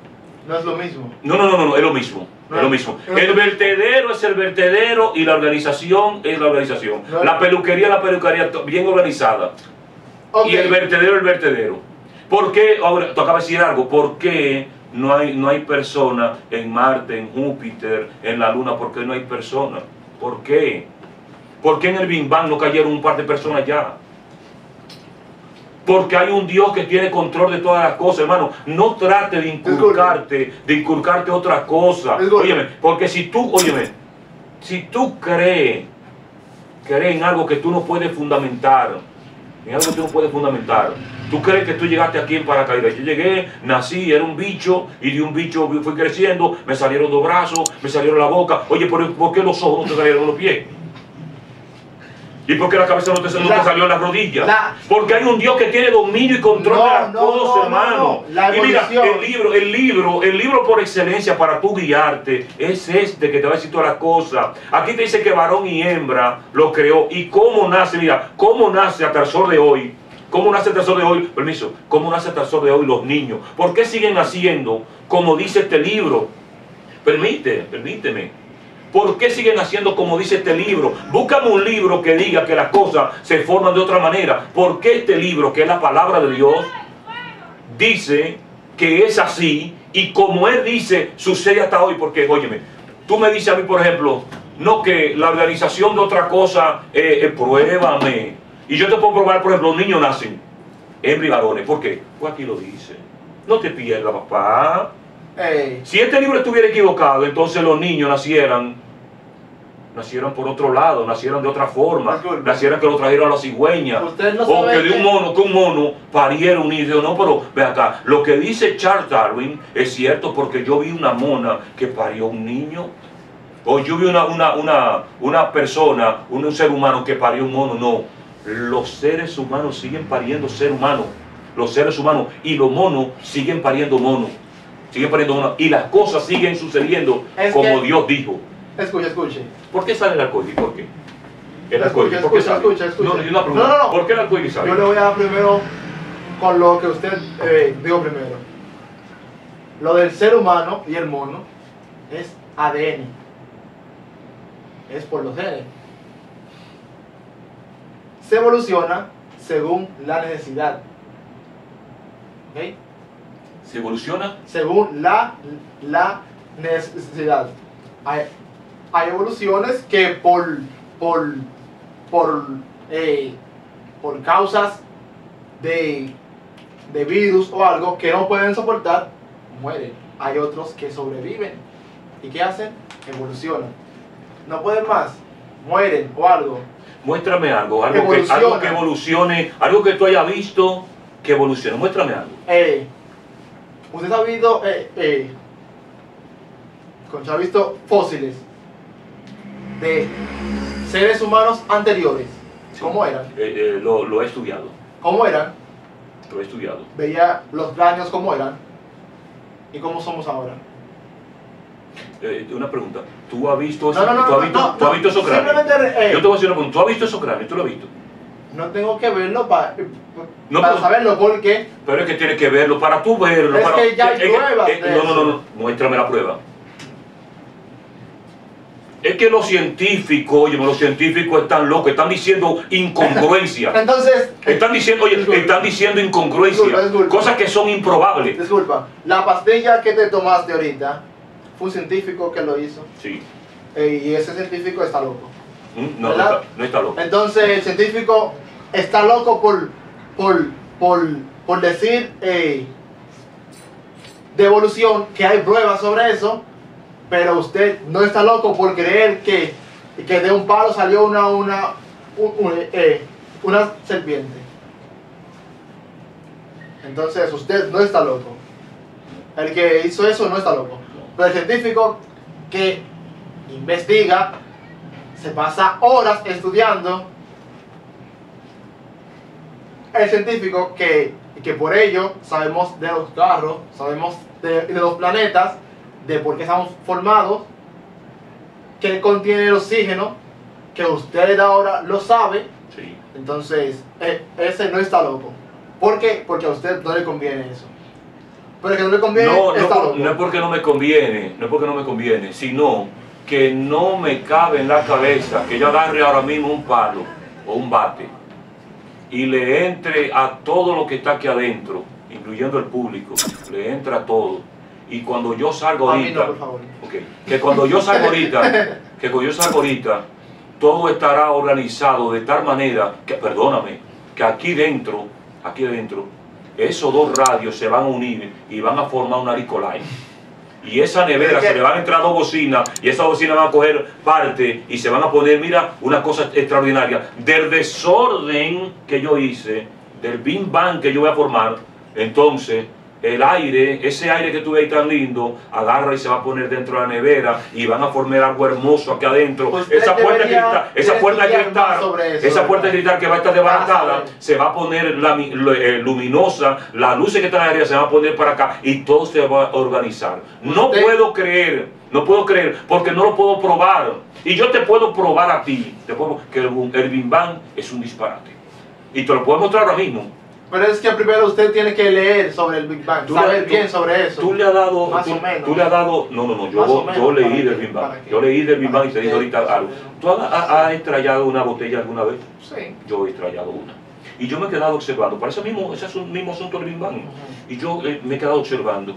No es lo mismo. No, no, no, no, no, es lo mismo. No, es lo mismo. no, El vertedero es el vertedero y la organización es la organización. No. La peluquería es la peluquería bien organizada. Okay. Y el vertedero es el vertedero. ¿Por qué? Ahora, tú acabas de decir algo. ¿Por qué no hay, no hay personas en Marte, en Júpiter, en la Luna? ¿Por qué no hay personas? ¿Por qué? ¿Por qué en el Big Bang no cayeron un par de personas ya? Porque hay un Dios que tiene control de todas las cosas, hermano. No trate de inculcarte, de inculcarte otra cosa. Óyeme, porque si tú, óyeme, si tú crees, crees en algo que tú no puedes fundamentar, en algo que tú no puedes fundamentar, tú crees que tú llegaste aquí en paracaídas. Yo llegué, nací, era un bicho, y de un bicho fui creciendo, me salieron dos brazos, me salieron la boca. Oye, ¿por, ¿por qué los ojos no te salieron los pies? ¿Y por qué la cabeza no te, no la, te salió en las rodillas? La, Porque hay un Dios que tiene dominio y control no, de las no, cosas, no, hermano. no, no. La y mira, evolución. el libro, el libro, el libro por excelencia para tú guiarte es este que te va a decir todas las cosas. Aquí te dice que varón y hembra lo creó. ¿Y cómo nace? Mira, ¿cómo nace hasta el sol de hoy? ¿Cómo nace hasta el sol de hoy? Permiso. ¿Cómo nace hasta el sol de hoy los niños? ¿Por qué siguen naciendo como dice este libro? Permite, permíteme. ¿Por qué siguen haciendo como dice este libro? Búscame un libro que diga que las cosas se forman de otra manera. ¿Por qué este libro, que es la palabra de Dios, dice que es así? Y como Él dice, sucede hasta hoy. Porque, óyeme, tú me dices a mí, por ejemplo, no, que la organización de otra cosa, eh, eh, pruébame. Y yo te puedo probar, por ejemplo, los niños nacen hembra y varones. ¿Por qué? Pues aquí lo dice. No te pierdas, papá. Hey. Si este libro estuviera equivocado, entonces los niños nacieran, nacieran por otro lado, nacieran de otra forma, Disculpe. nacieran que lo trajeran a la cigüeña, Usted no o sabe que de que- un mono, que un mono pariera un niño. No, pero ve acá, lo que dice Charles Darwin es cierto, porque yo vi una mona que parió un niño, o yo vi una, una, una, una persona, un, un ser humano que parió un mono. No, los seres humanos siguen pariendo ser humanos, los seres humanos, y los monos siguen pariendo monos. Siguen pariendo monos, y las cosas siguen sucediendo Es como que- Dios dijo. Escuche, escuche. ¿Por qué sale el arcoíris? ¿Por qué? El Escucha, arcoíris, ¿por qué escucha, sale? escucha, escucha. No, no, yo una pregunta. No, no, no. ¿Por qué el arcoíris sale? Yo le voy a dar primero con lo que usted eh, dijo primero. Lo del ser humano y el mono es A D N. Es por los genes. Se evoluciona según la necesidad. ¿Ok? ¿Se evoluciona? Según la, la necesidad. Hay, hay evoluciones que por, por, por, eh, por causas de, de virus o algo que no pueden soportar, mueren. Hay otros que sobreviven. ¿Y qué hacen? Evolucionan. No pueden más, mueren o algo. Muéstrame algo, algo que, Evoluciona. algo que evolucione, algo que tú hayas visto que evolucione. Muéstrame algo. Eh, ¿Usted ha visto, eh, eh, ha visto fósiles de seres humanos anteriores? Sí. ¿Cómo eran? Eh, eh, lo, lo he estudiado, ¿Cómo eran? lo he estudiado. Veía los cráneos cómo eran y cómo somos ahora. Eh, una pregunta, ¿tú has visto, No, no, no, ¿tú has no, visto, no, ¿tú has no, visto esos cráneos? simplemente, eh, Yo te voy a decir una pregunta, ¿tú has visto esos cráneos? ¿Tú lo has visto? No tengo que verlo pa- No, para pero- saberlo porque Pero es que tienes que verlo, para tú verlo. Es para, que ya hay es que- pruebas eh, de no, no, no, eso. no, muéstrame la prueba. Es que los científicos, oye, los científicos están locos, están diciendo incongruencias. entonces, Están diciendo, oye, Disculpa. están diciendo incongruencias, Disculpa, disculpa. cosas que son improbables. disculpa, la pastilla que te tomaste ahorita fue un científico que lo hizo Sí. eh, y ese científico está loco. Mm, No, no ¿Verdad? está, no está loco. Entonces el científico está loco por, por, por, por decir eh, de evolución que hay pruebas sobre eso, pero usted no está loco por creer que, que de un palo salió una, una, un- un- eh, una serpiente. Entonces usted no está loco. El que hizo eso no está loco. Pero el científico que investiga, se pasa horas estudiando. El científico que, que por ello sabemos de los carros, sabemos de, de los planetas, de por qué estamos formados, que contiene el oxígeno, que usted ahora lo sabe. Sí. Entonces, eh, ese no está loco. ¿Por qué? Porque a usted no le conviene eso. Pero que no le conviene, No, no, está por- loco. no es porque no me conviene, no es porque no me conviene, sino que no me cabe en la cabeza que yo agarre ahora mismo un palo o un bate y le entre a todo lo que está aquí adentro, incluyendo el público, le entra a todo. Y cuando yo salgo A mí ahorita, no, por favor. okay, que cuando yo salgo ahorita, que cuando yo salgo ahorita, todo estará organizado de tal manera que, perdóname, que aquí dentro, aquí dentro, esos dos radios se van a unir y van a formar una Nicolai. Y esa nevera se le van a entrar dos bocinas y esas bocinas van a coger parte y se van a poner, mira, una cosa extraordinaria. Del desorden que yo hice, del Big Bang que yo voy a formar, entonces el aire, ese aire que tú ves ahí tan lindo, agarra y se va a poner dentro de la nevera y van a formar algo hermoso aquí adentro. Usted Esa puerta de debería cristal, esa puerta de estudiar más cristal, sobre eso, esa puerta de ¿verdad? cristal que va a estar Vas a desbaratada, ver. se va a poner la, lu- eh, luminosa, las luces que están arriba se van a poner para acá y todo se va a organizar. No Usted- puedo creer, no puedo creer porque no lo puedo probar. Y yo te puedo probar a ti, te puedo, que el, el Big Bang es un disparate. Y te lo puedo mostrar ahora mismo. Pero es que primero usted tiene que leer sobre el Big Bang, Tú saber le- bien tú- sobre eso. Tú le has dado, Más tú, o menos. tú le has dado, no, no, no, Más o yo, menos, yo leí ¿para del qué? Big Bang, ¿Para qué? yo leí del Big Para Bang y te dije que- ahorita más o algo. menos. ¿Tú has, has- has estrellado una botella alguna vez? Sí. Yo he estrellado una. Y yo me he quedado observando, para ese mismo, ese es un mismo asunto del Big Bang. Ujú. Y yo eh, me he quedado observando.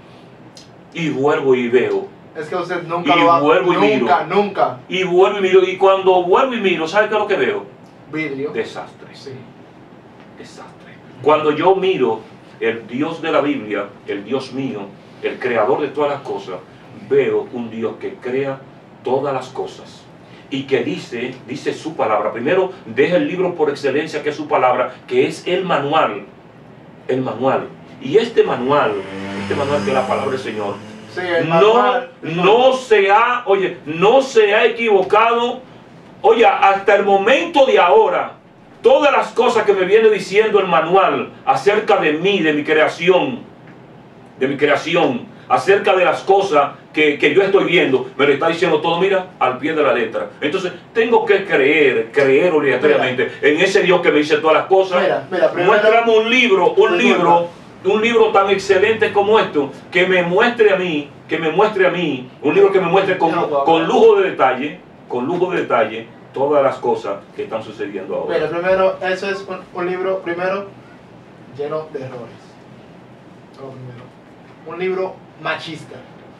Y vuelvo y veo. Es que usted nunca Y lo va vuelvo y nunca, miro. nunca. Y vuelvo y miro. Y cuando vuelvo y miro, ¿sabes qué es lo que veo? Vidrio. Desastre. Sí. Desastre. Cuando yo miro el Dios de la Biblia, el Dios mío, el creador de todas las cosas, veo un Dios que crea todas las cosas y que dice, dice su palabra. Primero, deja el libro por excelencia que es su palabra, que es el manual, el manual. Y este manual, este manual que es la palabra del Señor, Sí, el no, manual. no se ha, oye, no se ha equivocado, oye, hasta el momento de ahora. Todas las cosas que me viene diciendo el manual acerca de mí, de mi creación, de mi creación, acerca de las cosas que, que yo estoy viendo, me lo está diciendo todo, mira, al pie de la letra. Entonces, tengo que creer, creer obligatoriamente en ese Dios que me dice todas las cosas. Mira, mira, primero- Muéstrame un libro, un Disculpa. libro, un libro tan excelente como esto, que me muestre a mí, que me muestre a mí, un libro que me muestre con, con lujo de detalle, con lujo de detalle, todas las cosas que están sucediendo ahora. Mira, primero, eso es un, un libro, primero, lleno de errores. Lo primero. Un libro machista.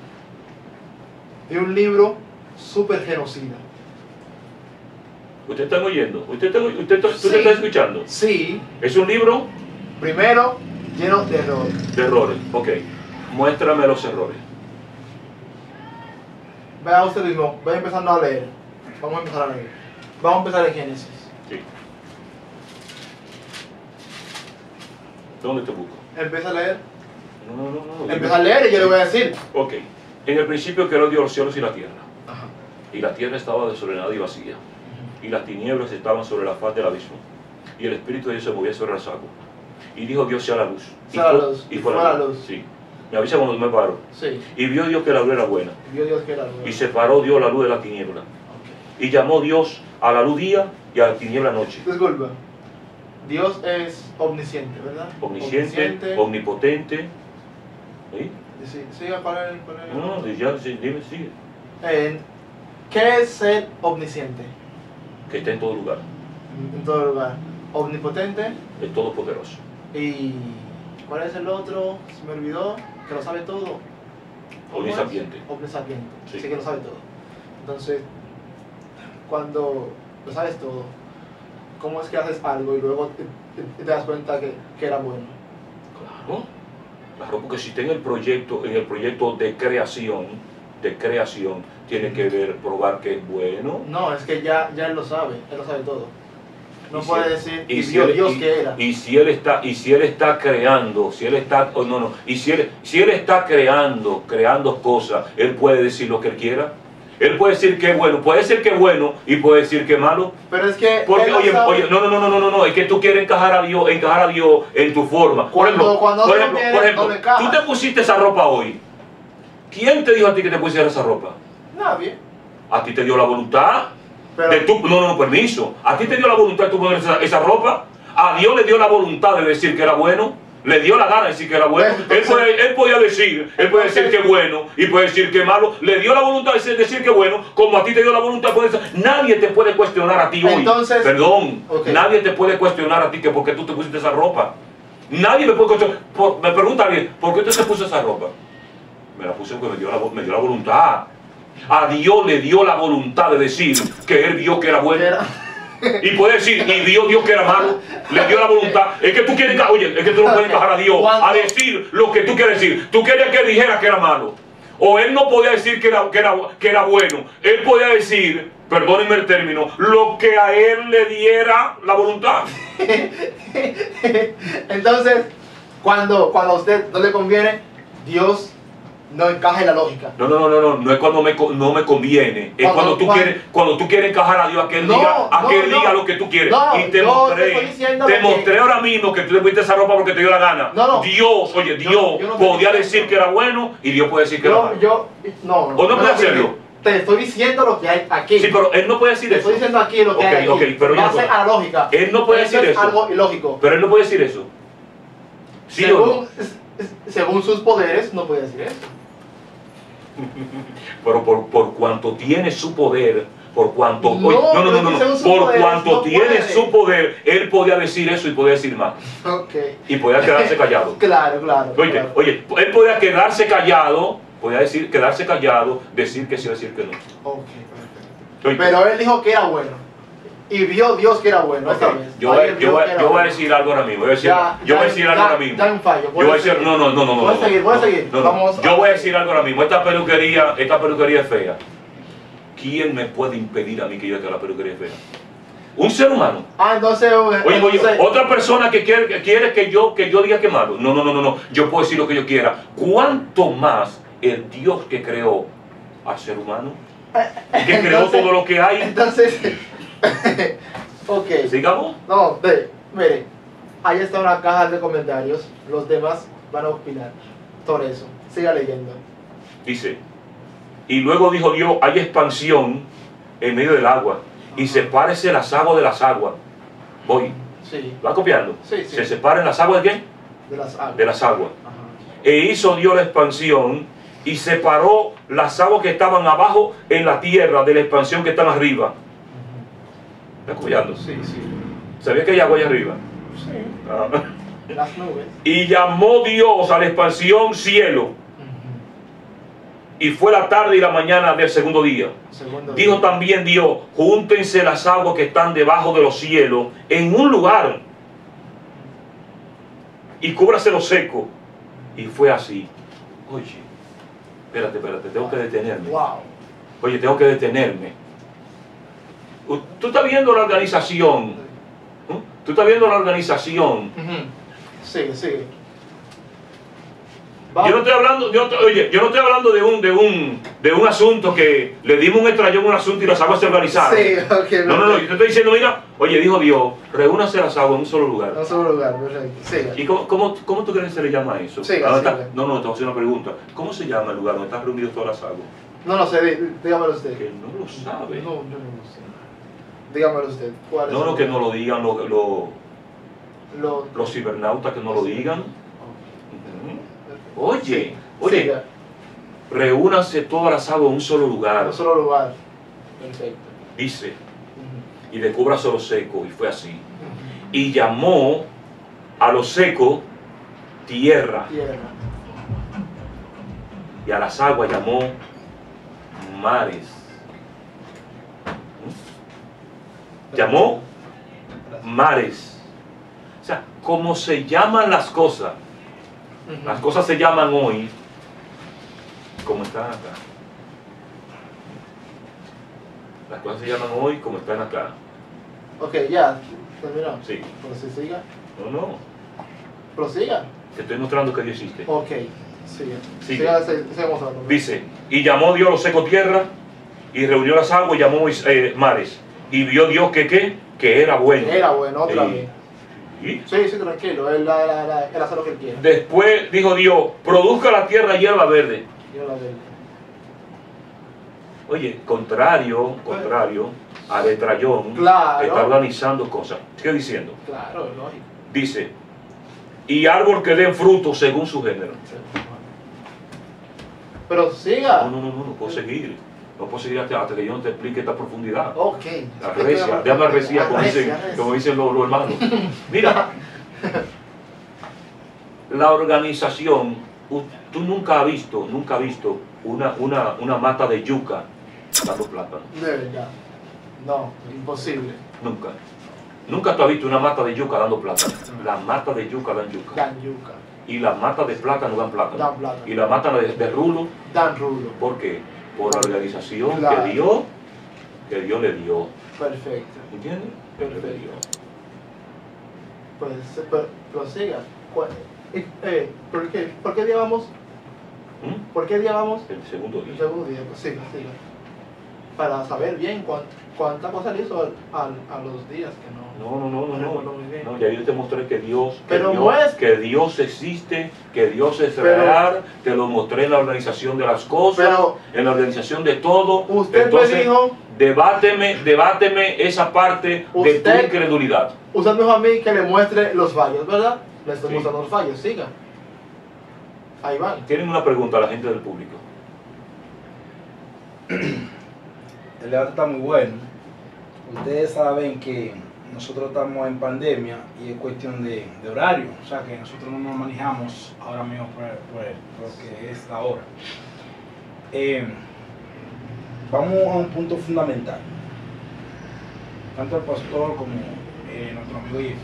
Y un libro súper genocida. ¿Usted está oyendo? ¿Usted está, usted está- Sí. ¿Usted está escuchando? Sí, Es un libro primero, lleno de errores. de errores. Ok, muéstrame los errores. Vea usted mismo, vaya empezando a leer. Vamos a empezar a leer. Vamos a empezar en Génesis. Sí. ¿Dónde te busco? Empieza a leer. No, no, no. no. Empieza a leer y yo le voy a decir. Ok. En el principio creó Dios los cielos y la tierra. Ajá. Y la tierra estaba desordenada y vacía. Y las tinieblas estaban sobre la faz del abismo. Y el Espíritu de Dios se movía sobre las aguas. Y dijo Dios sea la luz. Y Sea la fue- luz. Y Y fue fue la la luz. luz. Sí. Me avisa cuando me paro. Sí. Y vio Dios que la luz era buena. Vio Dios que era bueno. Y separó Dios la luz de la tiniebla. Ok. Y llamó Dios a la luz día y a la tiniebla noche. Disculpa. Dios es omnisciente, ¿verdad? Omnisciente, omnipotente. ¿Sí? Sí, siga, ¿cuál es- cuál es? No, no, ya, sí, dime, sigue. Eh, ¿Qué es ser omnisciente? Que está en todo lugar. En todo lugar. Omnipotente. Es todopoderoso. ¿Y cuál es el otro? Se me olvidó. Que lo sabe todo. ¿Cómo es? Omnisapiente. Omnisapiente. Sí. Sí. que lo sabe todo. Entonces, cuando lo sabes todo, ¿cómo es que haces algo y luego te, te- te das cuenta que, que era bueno? Claro. Claro, porque si está en el proyecto, en el proyecto de creación, de creación, tiene que ver, probar que es bueno. No, es que ya, ya él lo sabe. Él lo sabe todo. No Y si puede él- decir, y y si vio él- Dios y- que era. Y si él está, y si él está creando, si él está, oh, no, no, y si él, si él está creando, creando cosas, él puede decir lo que él quiera. Él puede decir que es bueno, puede decir que es bueno y puede decir que es malo. Pero es que Porque, él lo oye, sabe. oye, no, no, no, no, no, no, no, es que tú quieres encajar a Dios, encajar a Dios en tu forma. Por Cuando- ejemplo, cuando por otro ejemplo, quiere, por ejemplo, no le encaja. tú te pusiste esa ropa hoy. ¿Quién te dijo a ti que te pusieras esa ropa? Nadie. A ti te dio la voluntad Pero, de tu, no, no, no, permiso. A ti te dio la voluntad de tú poner esa, esa ropa. A Dios le dio la voluntad de decir que era bueno. Le dio la gana de decir que era bueno. Él, puede, él podía decir, él puede decir que es bueno y puede decir que es malo. Le dio la voluntad de decir que es bueno, como a ti te dio la voluntad de decir. Nadie te puede cuestionar a ti hoy. Entonces, Perdón, okay. Nadie te puede cuestionar a ti que porque tú te pusiste esa ropa. Nadie me puede cuestionar. Por, me pregunta alguien, ¿por qué usted se puso esa ropa? Me la puse porque me dio la, me dio la voluntad. A Dios le dio la voluntad de decir que él vio que era bueno. Era. Y puede decir, y vio Dios que era malo, le dio la voluntad. Es que tú quieres, oye, es que tú no puedes encajar a Dios a decir lo que tú quieres decir. Tú querías que él dijera que era malo. O él no podía decir que era, que era, que era bueno. Él podía decir, perdónenme el término, lo que a él le diera la voluntad. Entonces, cuando, cuando a usted no le conviene, Dios no encaja en la lógica. No, no, no, no, no, no es cuando me, no me conviene. Es cuando, cuando tú cuando, quieres, cuando tú quieres encajar a Dios a que él no, diga, a no, que él no, diga lo que tú quieres. No, y te mostré, te, te mostré que... ahora mismo que tú le pusiste esa ropa porque te dio la gana. No, no. Dios, oye, Dios yo, yo no podía decir que era bueno y Dios puede decir que yo, era malo. Yo, no, ¿O no, no puede hacerlo? Te estoy diciendo lo que hay aquí. Sí, pero él no puede decir te eso. Te estoy diciendo aquí lo que okay, hay aquí. Okay, pero no hace a la lógica. Él no puede eso decir es eso. algo ilógico. Pero él no puede decir eso. ¿Sí según, o no? Según sus poderes, no puede decir eso. Pero por, por cuanto tiene su poder, por cuanto, no, oye, no, no, no, no, no, por poderes, cuanto no tiene puede. su poder, él podía decir eso y podía decir más. Okay. Y podía quedarse callado. Claro, claro. Oye, claro. oye, él podía quedarse callado, podía decir, quedarse callado, decir que sí, decir que no. Okay, perfecto. Pero él dijo que era bueno. Y vio Dios que era bueno, okay. esta vez. Yo, voy, yo, voy, yo voy a decir algo ahora mismo. Voy a decir, ya, yo ya, voy a decir ya, algo ahora mismo. Ya un fallo. Yo voy a decir, no, no, no, no, no. Puedes seguir, puedes seguir. No, no. Vamos Yo a... voy a decir algo ahora mismo. Esta peluquería, esta peluquería es fea. ¿Quién me puede impedir a mí que yo diga que la peluquería es fea? Un ser humano. Ah, entonces... Oye, entonces... oye, otra persona que quiere, que quiere que yo que yo diga que es malo. No, no, no, no, no. Yo puedo decir lo que yo quiera. ¿Cuánto más el Dios que creó al ser humano? Y que creó entonces, todo lo que hay. Entonces... ok. ¿Sigamos? No, ve, mire. Ahí está una caja de comentarios. Los demás van a opinar sobre eso. Siga leyendo. Dice, y luego dijo Dios, hay expansión en medio del agua. Y sepárese las aguas de las aguas. Voy. Sí. ¿Va copiando? Sí, sí. ¿Se separan las aguas de qué? De las aguas. De las aguas. Ajá. E hizo Dios la expansión y separó las aguas que estaban abajo en la tierra de la expansión que están arriba. ¿Está copiando? Sí, sí. ¿Sabía que hay agua allá arriba? Sí. Ah. Las nubes. Y llamó Dios a la expansión cielo. Y fue la tarde y la mañana del segundo día. Segundo Dijo día. también Dios, júntense las aguas que están debajo de los cielos en un lugar y cúbrase lo seco. Y fue así. Oye, espérate, espérate, tengo que detenerme. Wow. Oye, tengo que detenerme. Tú estás viendo la organización. ¿eh? Tú estás viendo la organización. Uh-huh. Sigue, sigue. Yo no estoy hablando, yo, oye, yo no estoy hablando de un, de un, de un asunto que le dimos un estrellón a un asunto y las aguas se organizaron. Sí, okay, no, no, no, yo te estoy diciendo, mira, oye, dijo Dios, reúnase las aguas en un solo lugar. En un solo lugar, perfecto. Sigue. ¿Y cómo, cómo, cómo tú crees que se le llama eso? Sigue, ¿Dónde sigue. está? No, no, te voy a hacer una pregunta. ¿Cómo se llama el lugar donde están reunidas todas las aguas? No lo sé, dí- dígamelo usted. Que no lo sabe. No, yo no lo sé. Dígamelo usted. ¿Cuál es No, el no, que lugar? no lo digan lo- lo- Lo... los cibernautas, que no lo digan. Ok. Oye, Sí, oye, siga. reúnanse todas las aguas en un solo En lugar. un solo lugar. Perfecto. Dice, Ujú. y descubra solo seco, y fue así. Ujú. Y llamó a lo seco tierra, Tierra. y a las aguas llamó mares. ¿Mm? Llamó mares. O sea, como se llaman las cosas, Ujú. las cosas se llaman hoy como están acá. Las cosas se llaman hoy como están acá. Ok, ya. Terminó. Sí. Prosiga. No, no. Prosiga. Te estoy mostrando que Dios existe. Ok. Sigue. Sigue. Siga, se- siga mostrando. Dice, y llamó Dios los secos tierra, y reunió las aguas y llamó eh, mares. Y vio Dios que qué, que era bueno. Era bueno, otra Y- vez. y Sí, sí, tranquilo. Él, la, la, la, él hace lo que él quiere. después dijo Dios, produzca la tierra hierba verde. Yo la veo. Oye, contrario, contrario a Betrayón, Claro. está organizando cosas. Sigue diciendo. Claro, es lógico. Dice, y árbol que den fruto según su género. Pero siga. No, no, no, no, no puedo seguir. No puedo seguir hasta, hasta que yo no te explique esta profundidad. Ok. La recia, déjame la recia, como dicen, como dicen los, los hermanos. Mira, la organización, u- tú nunca has visto, nunca has visto una, una, una mata de yuca dando plátano. De verdad. No, imposible. Nunca. Nunca tú has visto una mata de yuca dando plátano. Las matas de yuca dan yuca. Dan yuca. Y las matas de plátano dan plátano. Dan plátano. Y las matas de, de rulo, Dan rulo. ¿por qué? Por la organización Claro. que dio, que Dios le dio. Perfecto. ¿Entiendes? Que Dios le dio. Pues, pero, prosiga. ¿Cuál- eh, eh, ¿por, qué, ¿Por qué día vamos? ¿Mm? ¿Por qué día vamos? El segundo El día. segundo día, pues siga, siga. Para saber bien cuán- cuánta cosa le hizo al, al- a los días que no. No, no, no, no, no recuerdo no. muy bien. No, ya yo te mostré que Dios, que, Pero Dios, muestra- que Dios existe, que Dios es Pero- real, te lo mostré en la organización de las cosas, Pero- en la organización de todo. Usted Entonces, me dijo, debáteme, debáteme esa parte de tu Usted- incredulidad. usted me dijo a mí que le muestre los fallos, ¿verdad? Le estoy Sí. mostrando los fallos, siga. Ahí van. Tienen una pregunta a la gente del público. El debate está muy bueno. Ustedes saben que nosotros estamos en pandemia y es cuestión de, de horario. O sea que nosotros no nos manejamos ahora mismo por, por, por lo que es la hora. Eh, vamos a un punto fundamental. Tanto el pastor como eh, nuestro amigo Jeffy.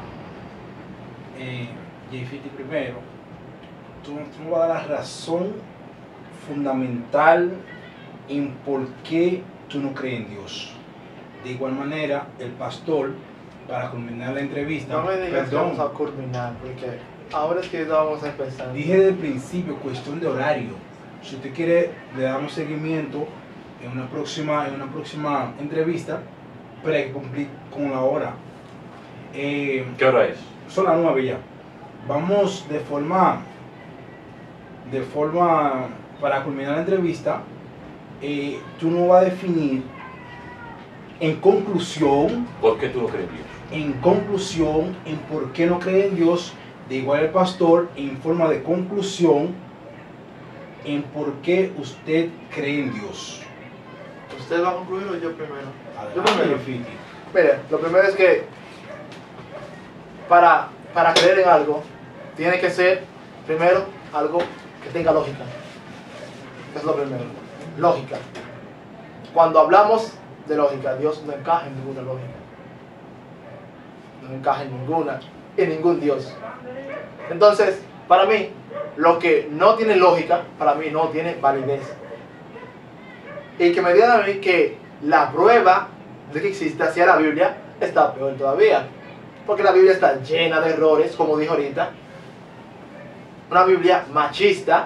Eh, Jeffy primero, tú, tú me vas a dar la razón fundamental en por qué tú no crees en Dios. De igual manera, el pastor, para culminar la entrevista, No me digas que perdón, vamos a culminar, porque ahora es que vamos a empezar. dije desde el principio, cuestión de horario. Si usted quiere, le damos seguimiento en una próxima, en una próxima entrevista, pero hay que cumplir con la hora. Eh, ¿Qué hora es? son las nueve ya. Vamos de forma, de forma, para culminar la entrevista, eh, tú no vas a definir en conclusión, ¿Por qué tú no crees en Dios? en conclusión, en por qué no cree en Dios, de igual el pastor, en forma de conclusión, en por qué usted cree en Dios. ¿Usted va a concluir o yo primero? Yo Adelante, primero. Fiti. Mire, lo primero es que para, para creer en algo, tiene que ser primero algo que tenga lógica. Es lo primero. Lógica. Cuando hablamos de lógica, Dios no encaja en ninguna lógica. No encaja en ninguna, en ningún Dios. Entonces, para mí, lo que no tiene lógica, para mí no tiene validez. Y que me digan a mí que la prueba de que existe hacia la Biblia está peor todavía. Porque la Biblia está llena de errores, como dije ahorita. Una Biblia machista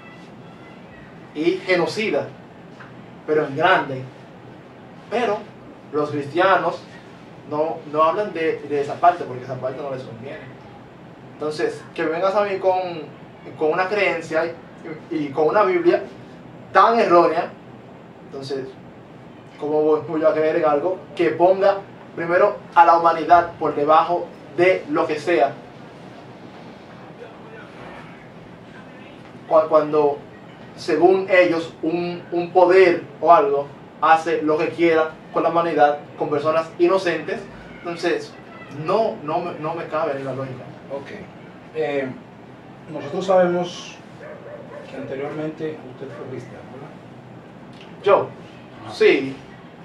y genocida, pero en grande. Pero los cristianos no, no hablan de, de esa parte, porque esa parte no les conviene. Entonces, que vengas a mí con, con una creencia y, y con una Biblia tan errónea, entonces, ¿cómo voy, voy a creer en algo que ponga primero a la humanidad por debajo de lo que sea? Cu- Cuando, según ellos, un, un poder o algo hace lo que quiera con la humanidad, con personas inocentes, entonces no, no, me, no me cabe en la lógica. Ok. Eh, nosotros sabemos que anteriormente usted fue cristiano, ¿verdad? Yo, sí,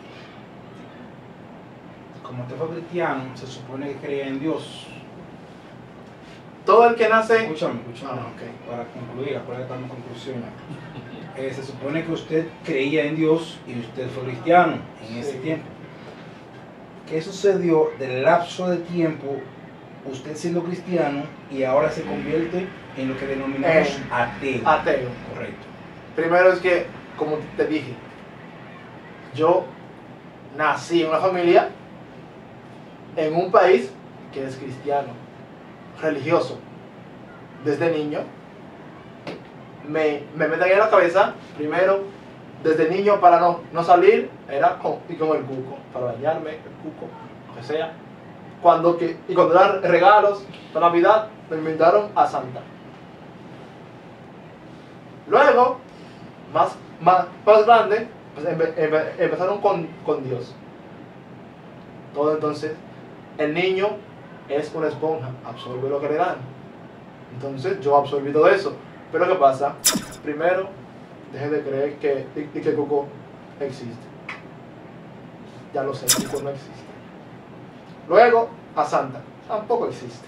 Como usted fue cristiano, se supone que creía en Dios. todo el que nace... Escúchame, escúchame. Ah, ok. Para concluir, acuérdate que estamos en conclusión. Eh, se supone que usted creía en Dios y usted fue cristiano en ese Sí. tiempo. ¿Qué sucedió del lapso de tiempo usted siendo cristiano y ahora se convierte en lo que denominamos Eh, ateo? Ateo. Correcto. Primero es que, como te dije, yo nací en una familia, en un país que es cristiano, religioso. Desde niño, me, me meten en la cabeza, primero, desde niño para no, no salir, era con, y con el cuco, para bañarme, el cuco, lo que sea. cuando, que, y cuando eran regalos para Navidad, lo inventaron a Santa. Luego, más, más, más grande, pues empe, empe, empezaron con, con Dios. Todo entonces, el niño es una esponja, absorbe lo que le dan. Entonces, yo absorbí todo eso. Pero ¿qué pasa? Primero, deje de creer que, y, y que Cuco existe. Ya lo sé, Cuco no existe. Luego, a Santa, tampoco existe.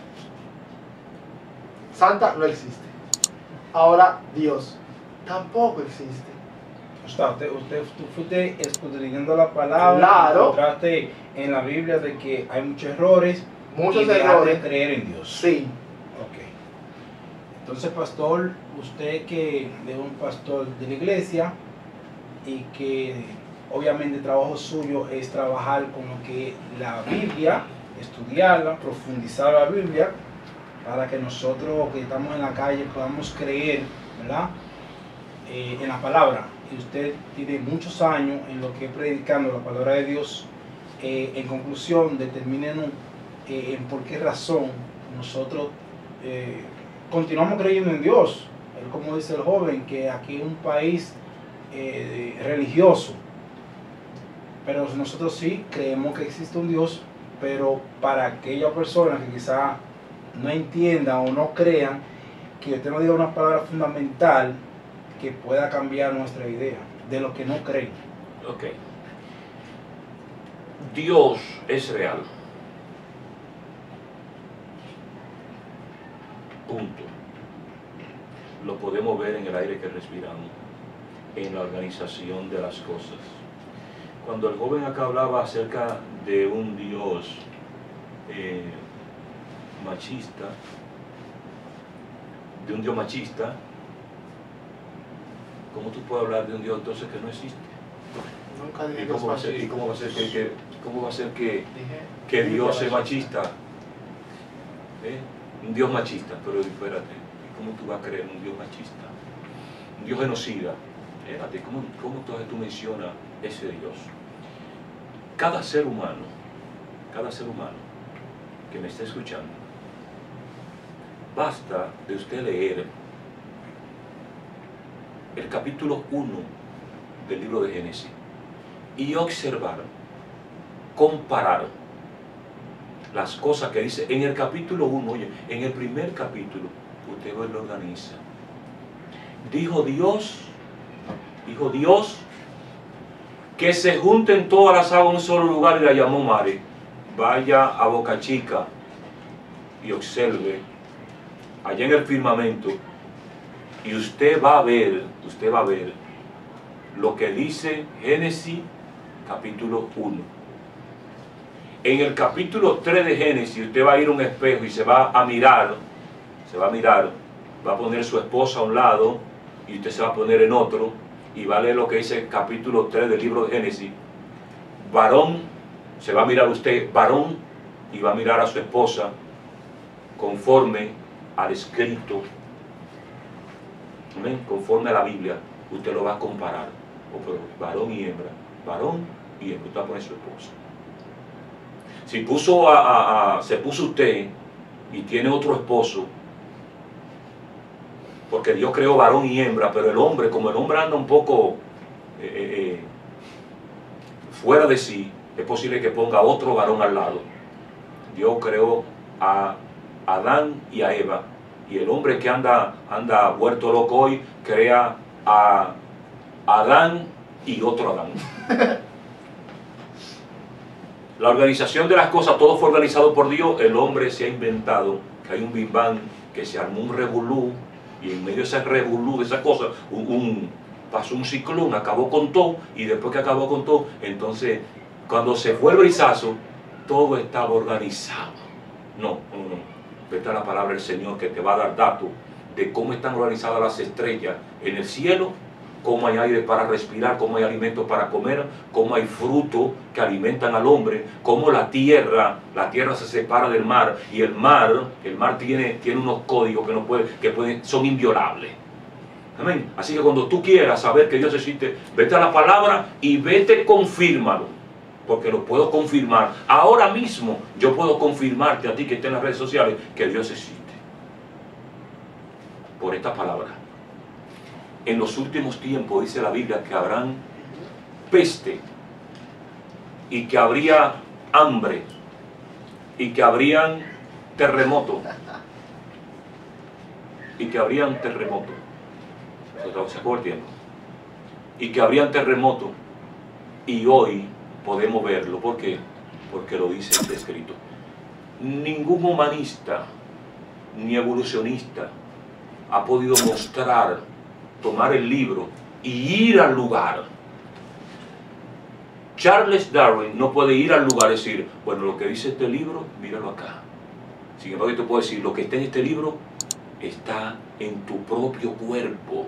Santa no existe. Ahora, Dios, tampoco existe. O sea, usted, usted tú fuiste escudriñando la palabra, Claro. encontraste en la Biblia de que hay muchos errores, Muchos y dejaste errores. de creer en Dios. Sí. Ok. Entonces, pastor, usted que es un pastor de la iglesia y que obviamente el trabajo suyo es trabajar con lo que es la Biblia, estudiarla, profundizar la Biblia, para que nosotros que estamos en la calle podamos creer, ¿verdad? Eh, en la palabra. Y usted tiene muchos años en lo que es predicando la palabra de Dios. Eh, en conclusión, determinen eh, en por qué razón nosotros eh, continuamos creyendo en Dios. Es como dice el joven, que aquí es un país eh, religioso, pero nosotros sí creemos que existe un Dios, pero para aquellas personas que quizá no entiendan o no crean, que usted nos diga una palabra fundamental que pueda cambiar nuestra idea de lo que no creen. Ok. Dios es real. Punto. Lo podemos ver en el aire que respiramos, en la organización de las cosas. Cuando el joven acá hablaba acerca de un Dios eh, machista, de un Dios machista, ¿cómo tú puedes hablar de un Dios entonces que no existe? Nunca dije ¿Y que cómo va a es ser, y machista. cómo va a ser que, que- cómo va a ser que, Dije que Dios que es machista? ¿Eh? Un Dios machista, pero espérate, ¿cómo tú vas a creer en un Dios machista? Un Dios genocida. Espérate, ¿cómo, cómo entonces tú mencionas ese Dios? Cada ser humano, cada ser humano que me esté escuchando, basta de usted leer el capítulo uno del libro de Génesis y observar, comparar las cosas que dice en el capítulo uno. Oye, en el primer capítulo usted lo organiza. Dijo Dios, dijo Dios que se junten todas las aguas en un solo lugar y la llamó mare. Vaya a Boca Chica y observe allá en el firmamento y usted va a ver, usted va a ver lo que dice Génesis capítulo uno. En el capítulo tres de Génesis usted va a ir a un espejo y se va a mirar, se va a mirar, va a poner su esposa a un lado y usted se va a poner en otro y va a leer lo que dice el capítulo tres del libro de Génesis. Varón, se va a mirar usted, varón, y va a mirar a su esposa conforme al escrito, amén, conforme a la Biblia. Usted lo va a comparar, oh, pero varón y hembra, varón y hembra, usted va a poner su esposa. Si puso a, a, a, se puso usted y tiene otro esposo, porque Dios creó varón y hembra, pero el hombre, como el hombre anda un poco eh, eh, fuera de sí, es posible que ponga otro varón al lado. Dios creó a Adán y a Eva, y el hombre que anda, anda vuelto loco hoy, crea a Adán y otro Adán. La organización de las cosas, todo fue organizado por Dios. El hombre se ha inventado que hay un Big Bang, que se armó un revolú, y en medio de ese revolú, de esa cosa, un, un, pasó un ciclón, acabó con todo, y después que acabó con todo, entonces, cuando se fue el brisazo, todo estaba organizado. No, no, no. Esta es la palabra del Señor que te va a dar datos de cómo están organizadas las estrellas en el cielo, cómo hay aire para respirar, cómo hay alimentos para comer, cómo hay frutos que alimentan al hombre, cómo la tierra, la tierra se separa del mar, y el mar, el mar tiene, tiene unos códigos que no puede, que pueden, son inviolables. Amén. Así que cuando tú quieras saber que Dios existe, vete a la palabra y vete, confírmalo. porque lo puedo confirmar. Ahora mismo yo puedo confirmarte a ti que está en las redes sociales que Dios existe. Por esta palabra. En los últimos tiempos dice la Biblia que habrán peste y que habría hambre y que habrían terremotos y que habrían terremotos. Se acabó el tiempo. Y que habrían terremotos. Y hoy podemos verlo. ¿Por qué? Porque lo dice el escrito. Ningún humanista ni evolucionista ha podido mostrar, tomar el libro y ir al lugar. Charles Darwin no puede ir al lugar y decir, bueno, lo que dice este libro, míralo acá. Sin embargo, yo te puedo decir, lo que está en este libro está en tu propio cuerpo.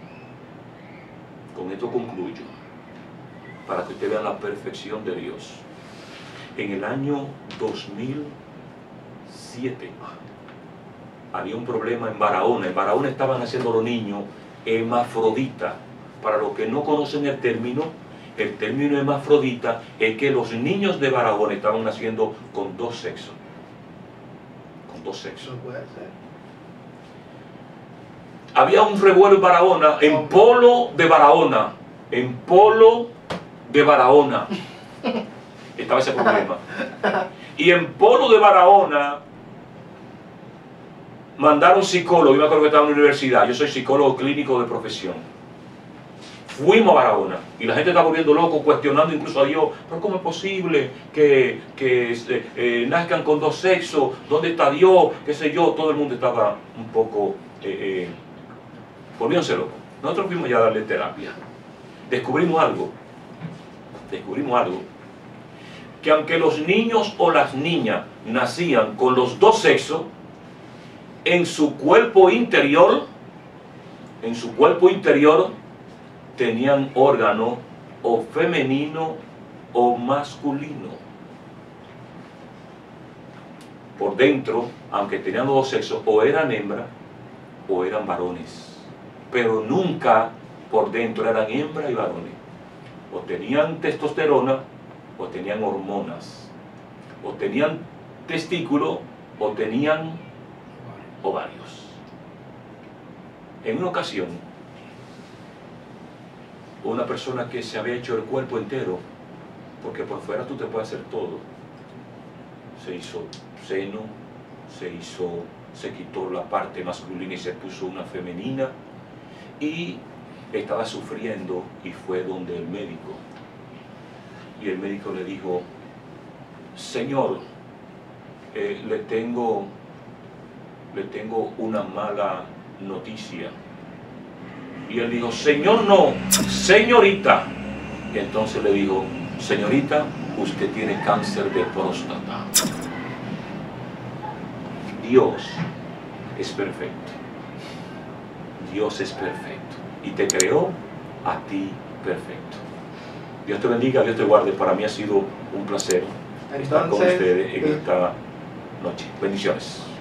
Con esto concluyo, para que usted vea la perfección de Dios. En el año dos mil siete había un problema en Barahona. En Barahona estaban haciendo los niños hermafrodita. Para los que no conocen el término, el término hermafrodita es que los niños de Barahona estaban naciendo con dos sexos. Con dos sexos. No puede ser. Había un revuelo en Barahona, en Polo de Barahona, en Polo de Barahona, estaba ese problema. Y en Polo de Barahona mandaron psicólogos, yo me acuerdo que estaba en la universidad, yo soy psicólogo clínico de profesión. Fuimos a Barahona y la gente estaba volviendo loco, cuestionando incluso a Dios, pero ¿cómo es posible que, que este, eh, nazcan con dos sexos? ¿Dónde está Dios? ¿Qué sé yo? Todo el mundo estaba un poco... Eh, eh, volviéndose loco. Nosotros fuimos ya a darle terapia. Descubrimos algo. Descubrimos algo. Que aunque los niños o las niñas nacían con los dos sexos, en su cuerpo interior, en su cuerpo interior, tenían órgano o femenino o masculino. Por dentro, aunque tenían los dos sexos, o eran hembras o eran varones. Pero nunca por dentro eran hembras y varones. O tenían testosterona o tenían hormonas. O tenían testículo o tenían ovarios. En una ocasión, una persona que se había hecho el cuerpo entero, porque por fuera tú te puedes hacer todo, se hizo seno, se hizo, se quitó la parte masculina y se puso una femenina, y estaba sufriendo y fue donde el médico. Y el médico le dijo, Señor, eh, le tengo, le tengo una mala noticia. Y él dijo, Señor, no, señorita. Y entonces le dijo, señorita, usted tiene cáncer de próstata. Dios es perfecto. Dios es perfecto. Y te creó a ti perfecto. Dios te bendiga, Dios te guarde. Para mí ha sido un placer estar con ustedes en esta noche. Bendiciones.